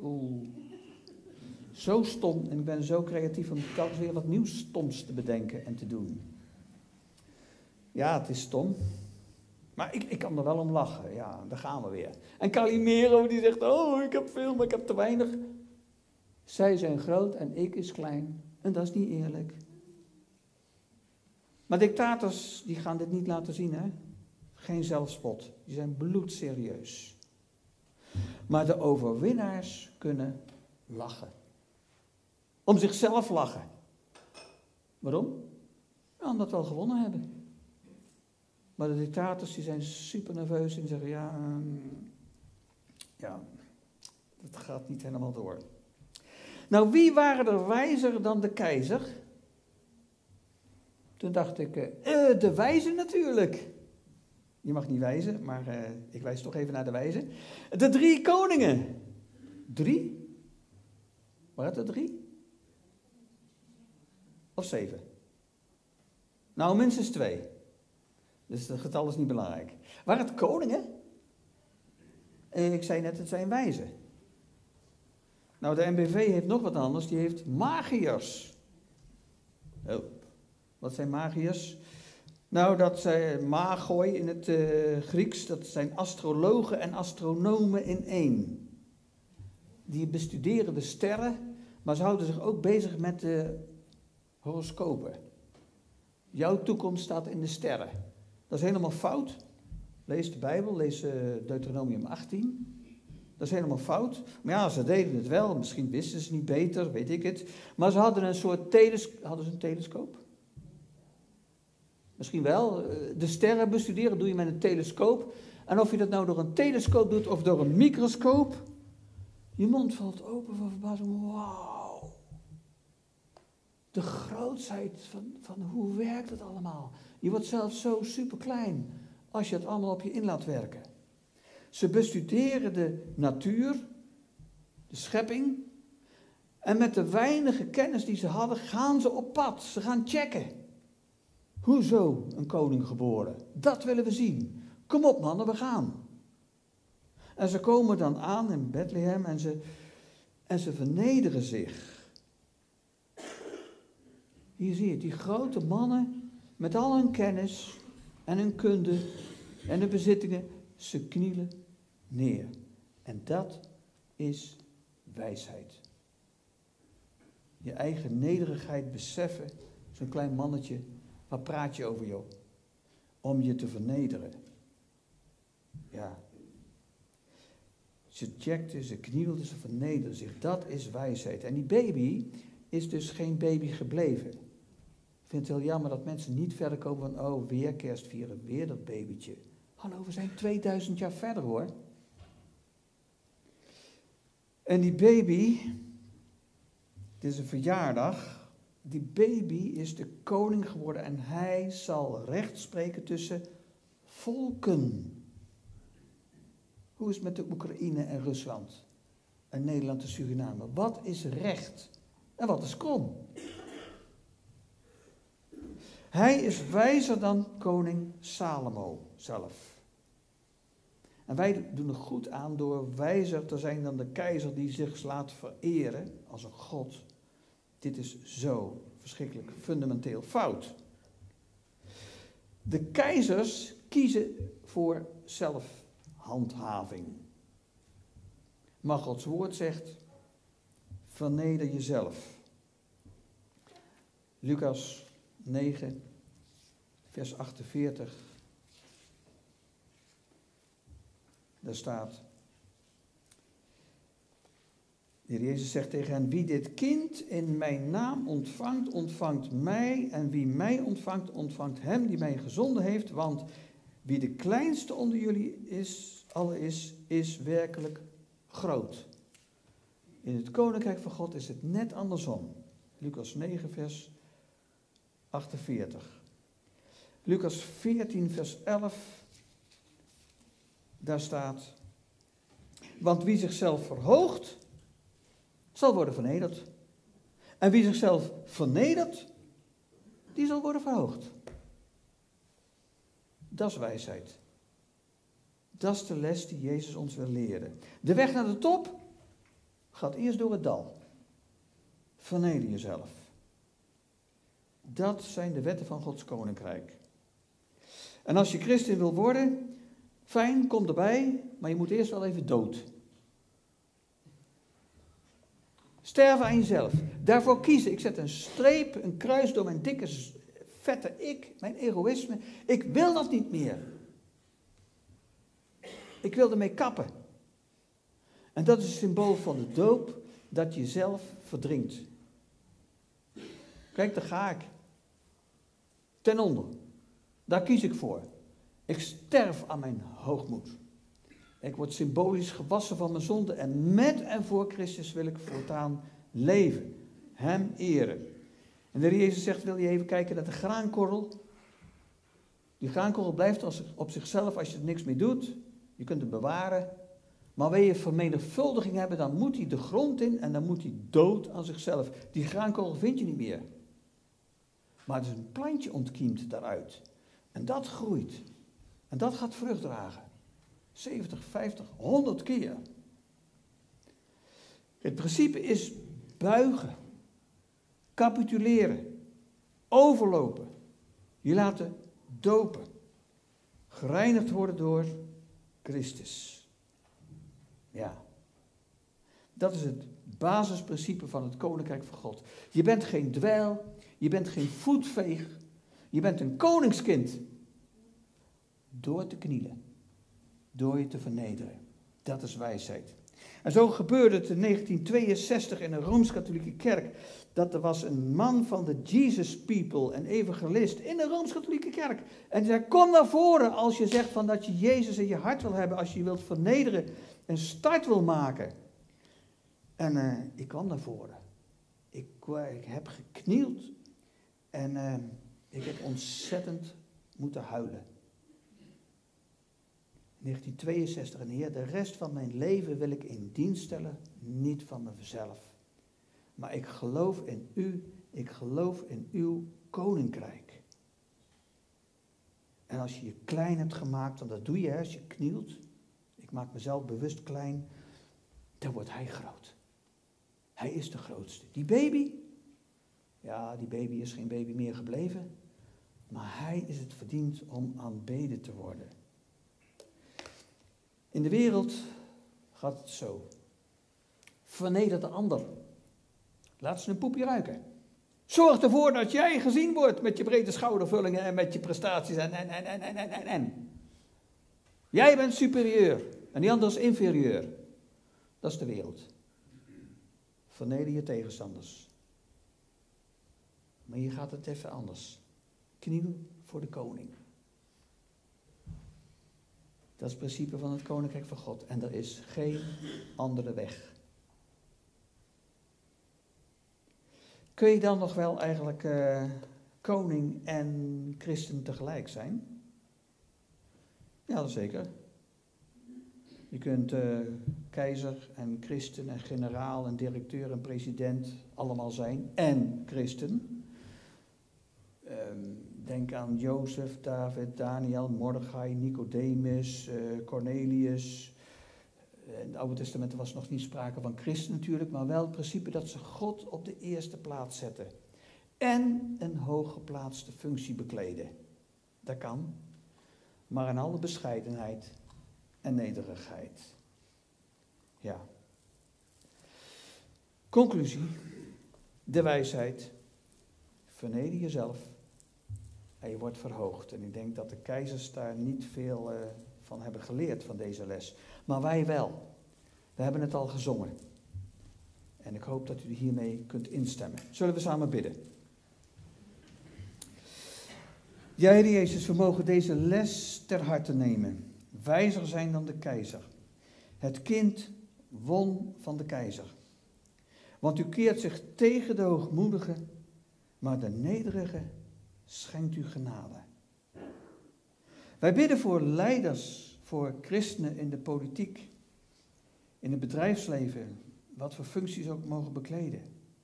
Zo stom en ik ben zo creatief om telkens weer wat nieuws stoms te bedenken en te doen. Ja, het is stom. Maar ik kan er wel om lachen. Ja, daar gaan we weer. En Calimero die zegt, oh, ik heb veel, maar ik heb te weinig. Zij zijn groot en ik is klein. En dat is niet eerlijk. Maar dictators, die gaan dit niet laten zien, hè. Geen zelfspot. Die zijn bloedserieus. Maar de overwinnaars kunnen lachen. Om zichzelf lachen. Waarom? Ja, omdat we al gewonnen hebben. Maar de dictators die zijn super nerveus en zeggen, dat gaat niet helemaal door. Nou, wie waren er wijzer dan de keizer? Toen dacht ik, de wijze natuurlijk. Je mag niet wijzen, maar ik wijs toch even naar de wijze. De 3 koningen. 3? Waren het er 3? Of 7? Nou, minstens 2. Dus het getal is niet belangrijk. Waren het koningen? Ik zei net, het zijn wijzen. Nou, de NBV heeft nog wat anders. Die heeft magiërs. Oh, wat zijn magiërs? Nou, dat zijn magoi in het Grieks. Dat zijn astrologen en astronomen in één. Die bestuderen de sterren, maar ze houden zich ook bezig met de horoscopen. Jouw toekomst staat in de sterren. Dat is helemaal fout. Lees de Bijbel, lees Deuteronomium 18. Dat is helemaal fout. Maar ja, ze deden het wel. Misschien wisten ze niet beter, weet ik het. Maar ze hadden een soort telescoop. Misschien wel. De sterren bestuderen doe je met een telescoop. En of je dat nou door een telescoop doet of door een microscoop, je mond valt open van verbazing. Wauw. De grootsheid van hoe werkt het allemaal. Je wordt zelfs zo superklein als je het allemaal op je in laat werken. Ze bestuderen de natuur, de schepping. En met de weinige kennis die ze hadden, gaan ze op pad. Ze gaan checken. Hoezo een koning geboren? Dat willen we zien. Kom op mannen, we gaan. En ze komen dan aan in Bethlehem en ze vernederen zich. Hier zie je die grote mannen met al hun kennis en hun kunde en hun bezittingen. Ze knielen neer. En dat is wijsheid. Je eigen nederigheid beseffen. Zo'n klein mannetje, waar praat je over joh? Om je te vernederen. Ja. Ze checkten, ze knielden, ze vernederden zich. Dat is wijsheid. En die baby is dus geen baby gebleven. Ik vind het heel jammer dat mensen niet verder komen van, oh, weer kerst vieren, weer dat babytje. Hallo, we zijn 2000 jaar verder hoor. En die baby, dit is een verjaardag, die baby is de koning geworden en hij zal recht spreken tussen volken. Hoe is het met de Oekraïne en Rusland? En Nederland en Suriname? Wat is recht? En wat is krom? Hij is wijzer dan koning Salomo zelf. En wij doen er goed aan door wijzer te zijn dan de keizer die zich laat vereren als een god. Dit is zo verschrikkelijk fundamenteel fout. De keizers kiezen voor zelfhandhaving. Maar Gods woord zegt, verneder jezelf. Lucas 9, vers 48. Daar staat, de Heer Jezus zegt tegen hen, wie dit kind in mijn naam ontvangt, ontvangt mij. En wie mij ontvangt, ontvangt hem die mij gezonden heeft. Want wie de kleinste onder jullie is werkelijk groot. In het koninkrijk van God is het net andersom. Lucas 9, vers 48. Lucas 14, vers 11. Daar staat, want wie zichzelf verhoogt, zal worden vernederd. En wie zichzelf vernedert, die zal worden verhoogd. Dat is wijsheid. Dat is de les die Jezus ons wil leren. De weg naar de top gaat eerst door het dal. Verneder jezelf. Dat zijn de wetten van Gods koninkrijk. En als je christen wil worden, fijn, kom erbij, maar je moet eerst wel even dood. Sterven aan jezelf. Daarvoor kiezen. Ik zet een streep, een kruis door mijn dikke, vette ik, mijn egoïsme. Ik wil dat niet meer. Ik wil ermee kappen. En dat is het symbool van de doop, dat je zelf verdrinkt. Kijk, daar ga ik. Ten onder. Daar kies ik voor. Ik sterf aan mijn hoogmoed. Ik word symbolisch gewassen van mijn zonde en met en voor Christus wil ik voortaan leven. Hem eren. En de Heer Jezus zegt, wil je even kijken naar de graankorrel? Die graankorrel blijft op zichzelf als je er niks mee doet. Je kunt hem bewaren. Maar wil je vermenigvuldiging hebben, dan moet hij de grond in en dan moet hij dood aan zichzelf. Die graankorrel vind je niet meer. Maar er is een plantje ontkiemt daaruit. En dat groeit. En dat gaat vrucht dragen. 70, 50, 100 keer. Het principe is buigen. Capituleren. Overlopen. Je laten dopen. Gereinigd worden door Christus. Ja. Dat is het basisprincipe van het koninkrijk van God. Je bent geen dweil. Je bent geen voetveeg. Je bent een koningskind. Door te knielen. door je te vernederen. Dat is wijsheid. En zo gebeurde het in 1962 in een Rooms-Katholieke kerk. Dat er was een man van de Jesus People, een evangelist, in een Rooms-Katholieke kerk. En die zei, kom naar voren als je zegt van dat je Jezus in je hart wil hebben, als je je wilt vernederen, een start wil maken. En ik kwam naar voren. Ik heb geknield en ik heb ontzettend moeten huilen. 1962, en Heer, de rest van mijn leven wil ik in dienst stellen, niet van mezelf. Maar ik geloof in u, ik geloof in uw koninkrijk. En als je je klein hebt gemaakt, want dat doe je als je knielt, ik maak mezelf bewust klein, dan wordt hij groot. Hij is de grootste. Die baby, ja, die baby is geen baby meer gebleven, maar hij is het verdiend om aanbeden te worden. In de wereld gaat het zo. Verneder de ander. Laat ze een poepje ruiken. Zorg ervoor dat jij gezien wordt met je brede schoudervullingen en met je prestaties en. Jij bent superieur en die ander is inferieur. Dat is de wereld. Verneder je tegenstanders. Maar hier gaat het even anders. Kniel voor de koning. Dat is het principe van het koninkrijk van God. En er is geen andere weg. Kun je dan nog wel eigenlijk koning en christen tegelijk zijn? Ja, zeker. Je kunt keizer en christen en generaal en directeur en president allemaal zijn. En christen. Denk aan Jozef, David, Daniel, Mordechai, Nicodemus, Cornelius. In het Oude Testament was nog niet sprake van christen natuurlijk, maar wel het principe dat ze God op de eerste plaats zetten. En een hooggeplaatste functie bekleden. Dat kan, maar in alle bescheidenheid en nederigheid. Ja. Conclusie, de wijsheid. Verneder jezelf. En je wordt verhoogd. En ik denk dat de keizers daar niet veel van hebben geleerd van deze les. Maar wij wel. We hebben het al gezongen. En ik hoop dat u hiermee kunt instemmen. Zullen we samen bidden? Ja, Heer Jezus, we mogen deze les ter harte nemen. Wijzer zijn dan de keizer. Het kind won van de keizer. Want u keert zich tegen de hoogmoedige, maar de nederige schenkt u genade. Wij bidden voor leiders, voor christenen in de politiek, in het bedrijfsleven, wat voor functies ook mogen bekleden.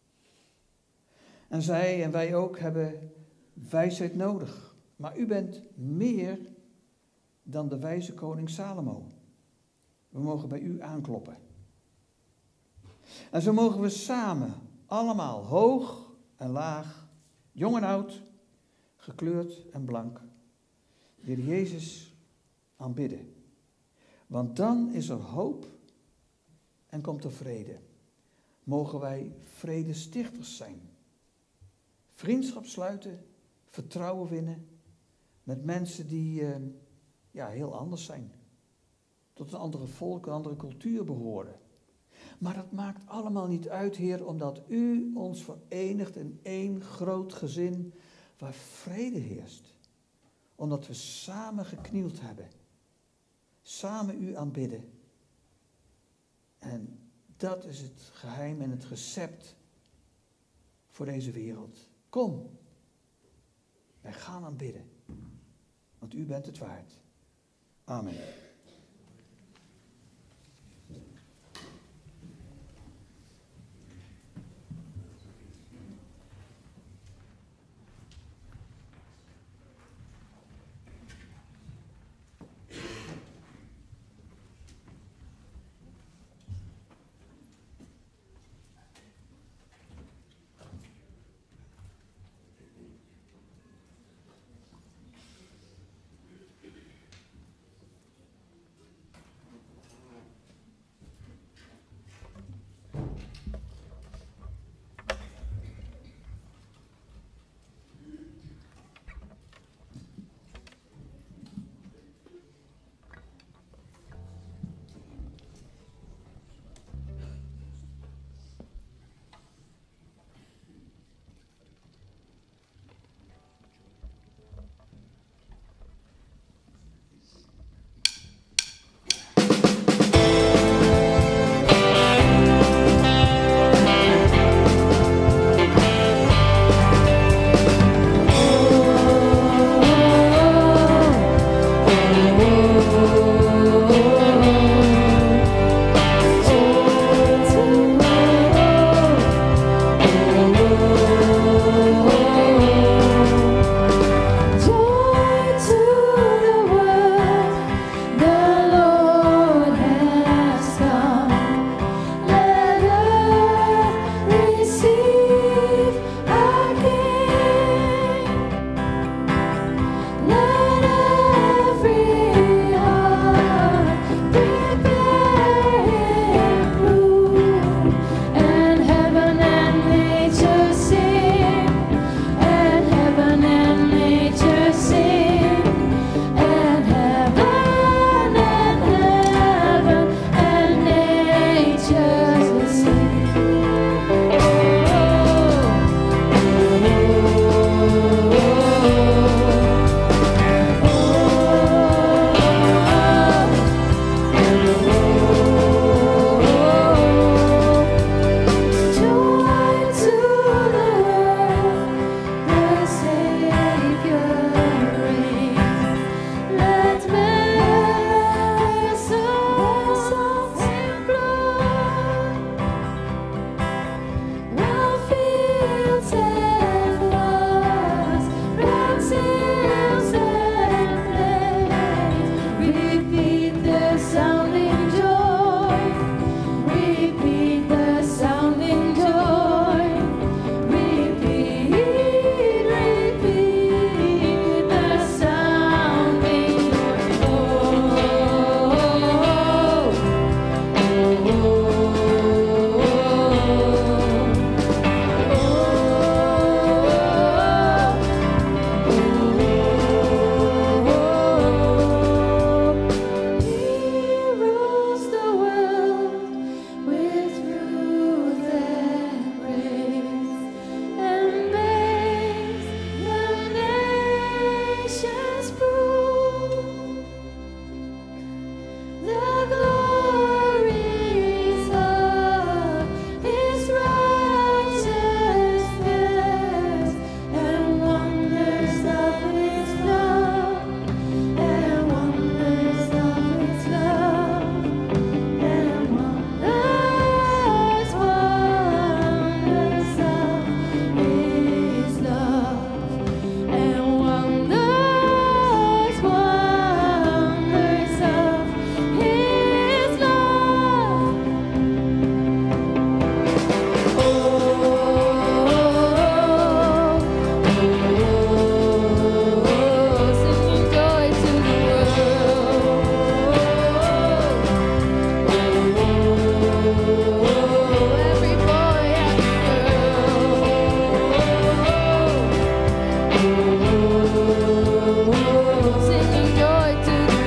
En zij en wij ook hebben wijsheid nodig. Maar u bent meer dan de wijze koning Salomo. We mogen bij u aankloppen. En zo mogen we samen, allemaal, hoog en laag, jong en oud, gekleurd en blank, de Heer Jezus aanbidden. Want dan is er hoop en komt er vrede. Mogen wij vredestichters zijn. Vriendschap sluiten, vertrouwen winnen met mensen die heel anders zijn. Tot een andere volk, een andere cultuur behoren. Maar dat maakt allemaal niet uit, Heer, omdat u ons verenigt in één groot gezin waar vrede heerst. Omdat we samen geknield hebben. Samen u aanbidden. En dat is het geheim en het recept voor deze wereld. Kom, wij gaan aanbidden. Want u bent het waard. Amen. Singing joy to the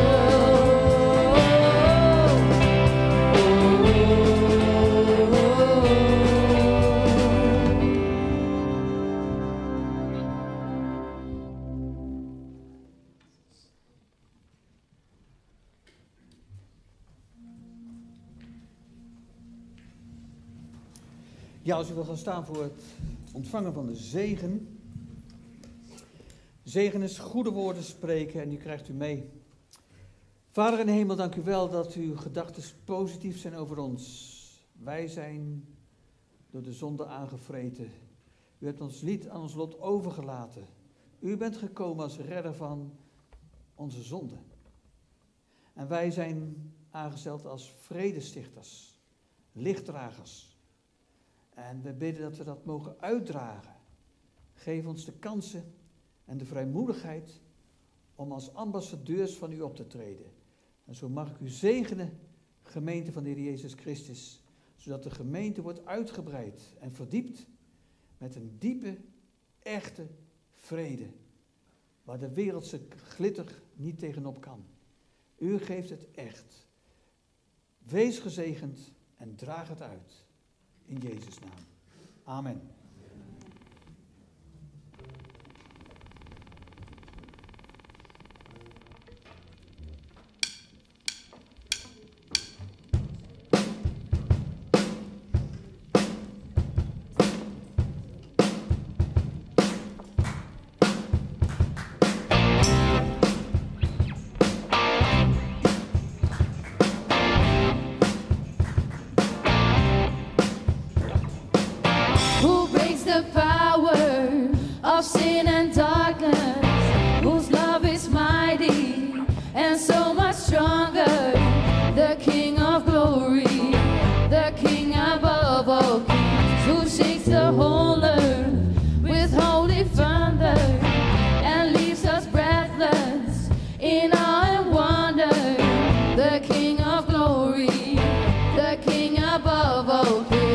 Ja, als u wil gaan staan voor het ontvangen van de zegen. Zegen is goede woorden spreken en die krijgt u mee. Vader in de hemel, dank u wel dat uw gedachten positief zijn over ons. Wij zijn door de zonde aangevreten. U hebt ons niet aan ons lot overgelaten. U bent gekomen als redder van onze zonde. En wij zijn aangesteld als vredestichters, lichtdragers. En we bidden dat we dat mogen uitdragen. Geef ons de kansen en de vrijmoedigheid om als ambassadeurs van u op te treden. En zo mag ik u zegenen, gemeente van de Heer Jezus Christus, zodat de gemeente wordt uitgebreid en verdiept met een diepe, echte vrede, waar de wereldse glitter niet tegenop kan. U geeft het echt. Wees gezegend en draag het uit. In Jezus' naam. Amen. Who breaks the power of sin and darkness, whose love is mighty and so much stronger, the King of glory, the King above all kings, who shakes the whole earth with holy thunder and leaves us breathless in awe and wonder, the King of glory, the King above all kings.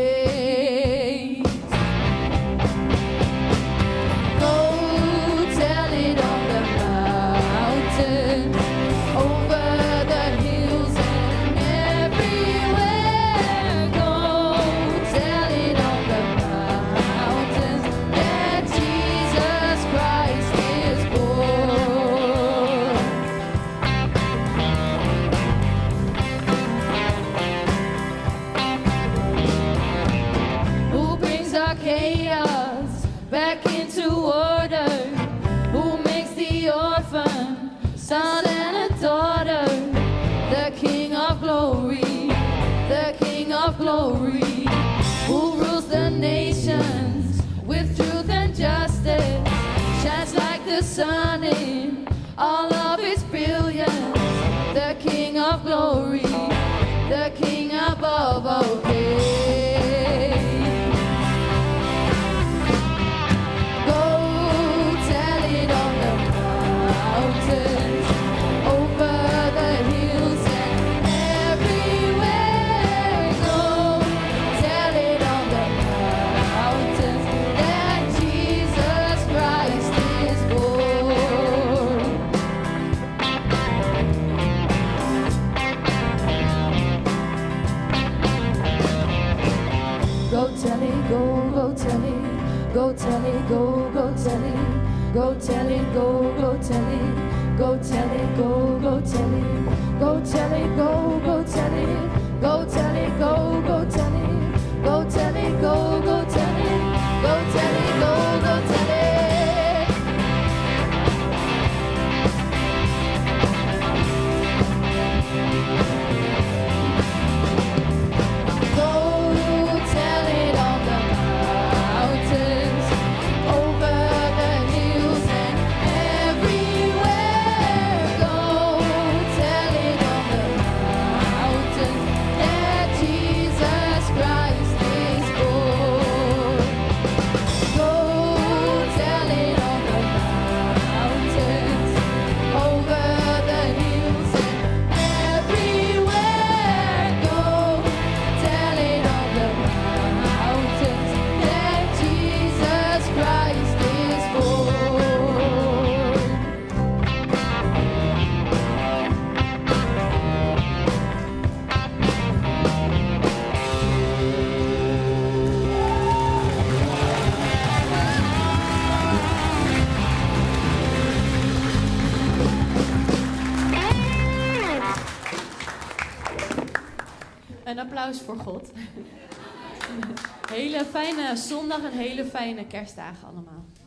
Chaos back into order, who makes the orphan son and a daughter, the King of glory, the King of glory, who rules the nations with truth and justice, shines like the sun in all of its brilliance, the King of glory, the King above all kings. Go tell it, go tell it, go tell it, go tell it, go tell it, go tell it, go tell it, go tell it, go tell it, go tell it, go tell it, go tell it, go tell it, go tell it. Jesus Een applaus voor God. Hele fijne zondag en hele fijne kerstdagen allemaal.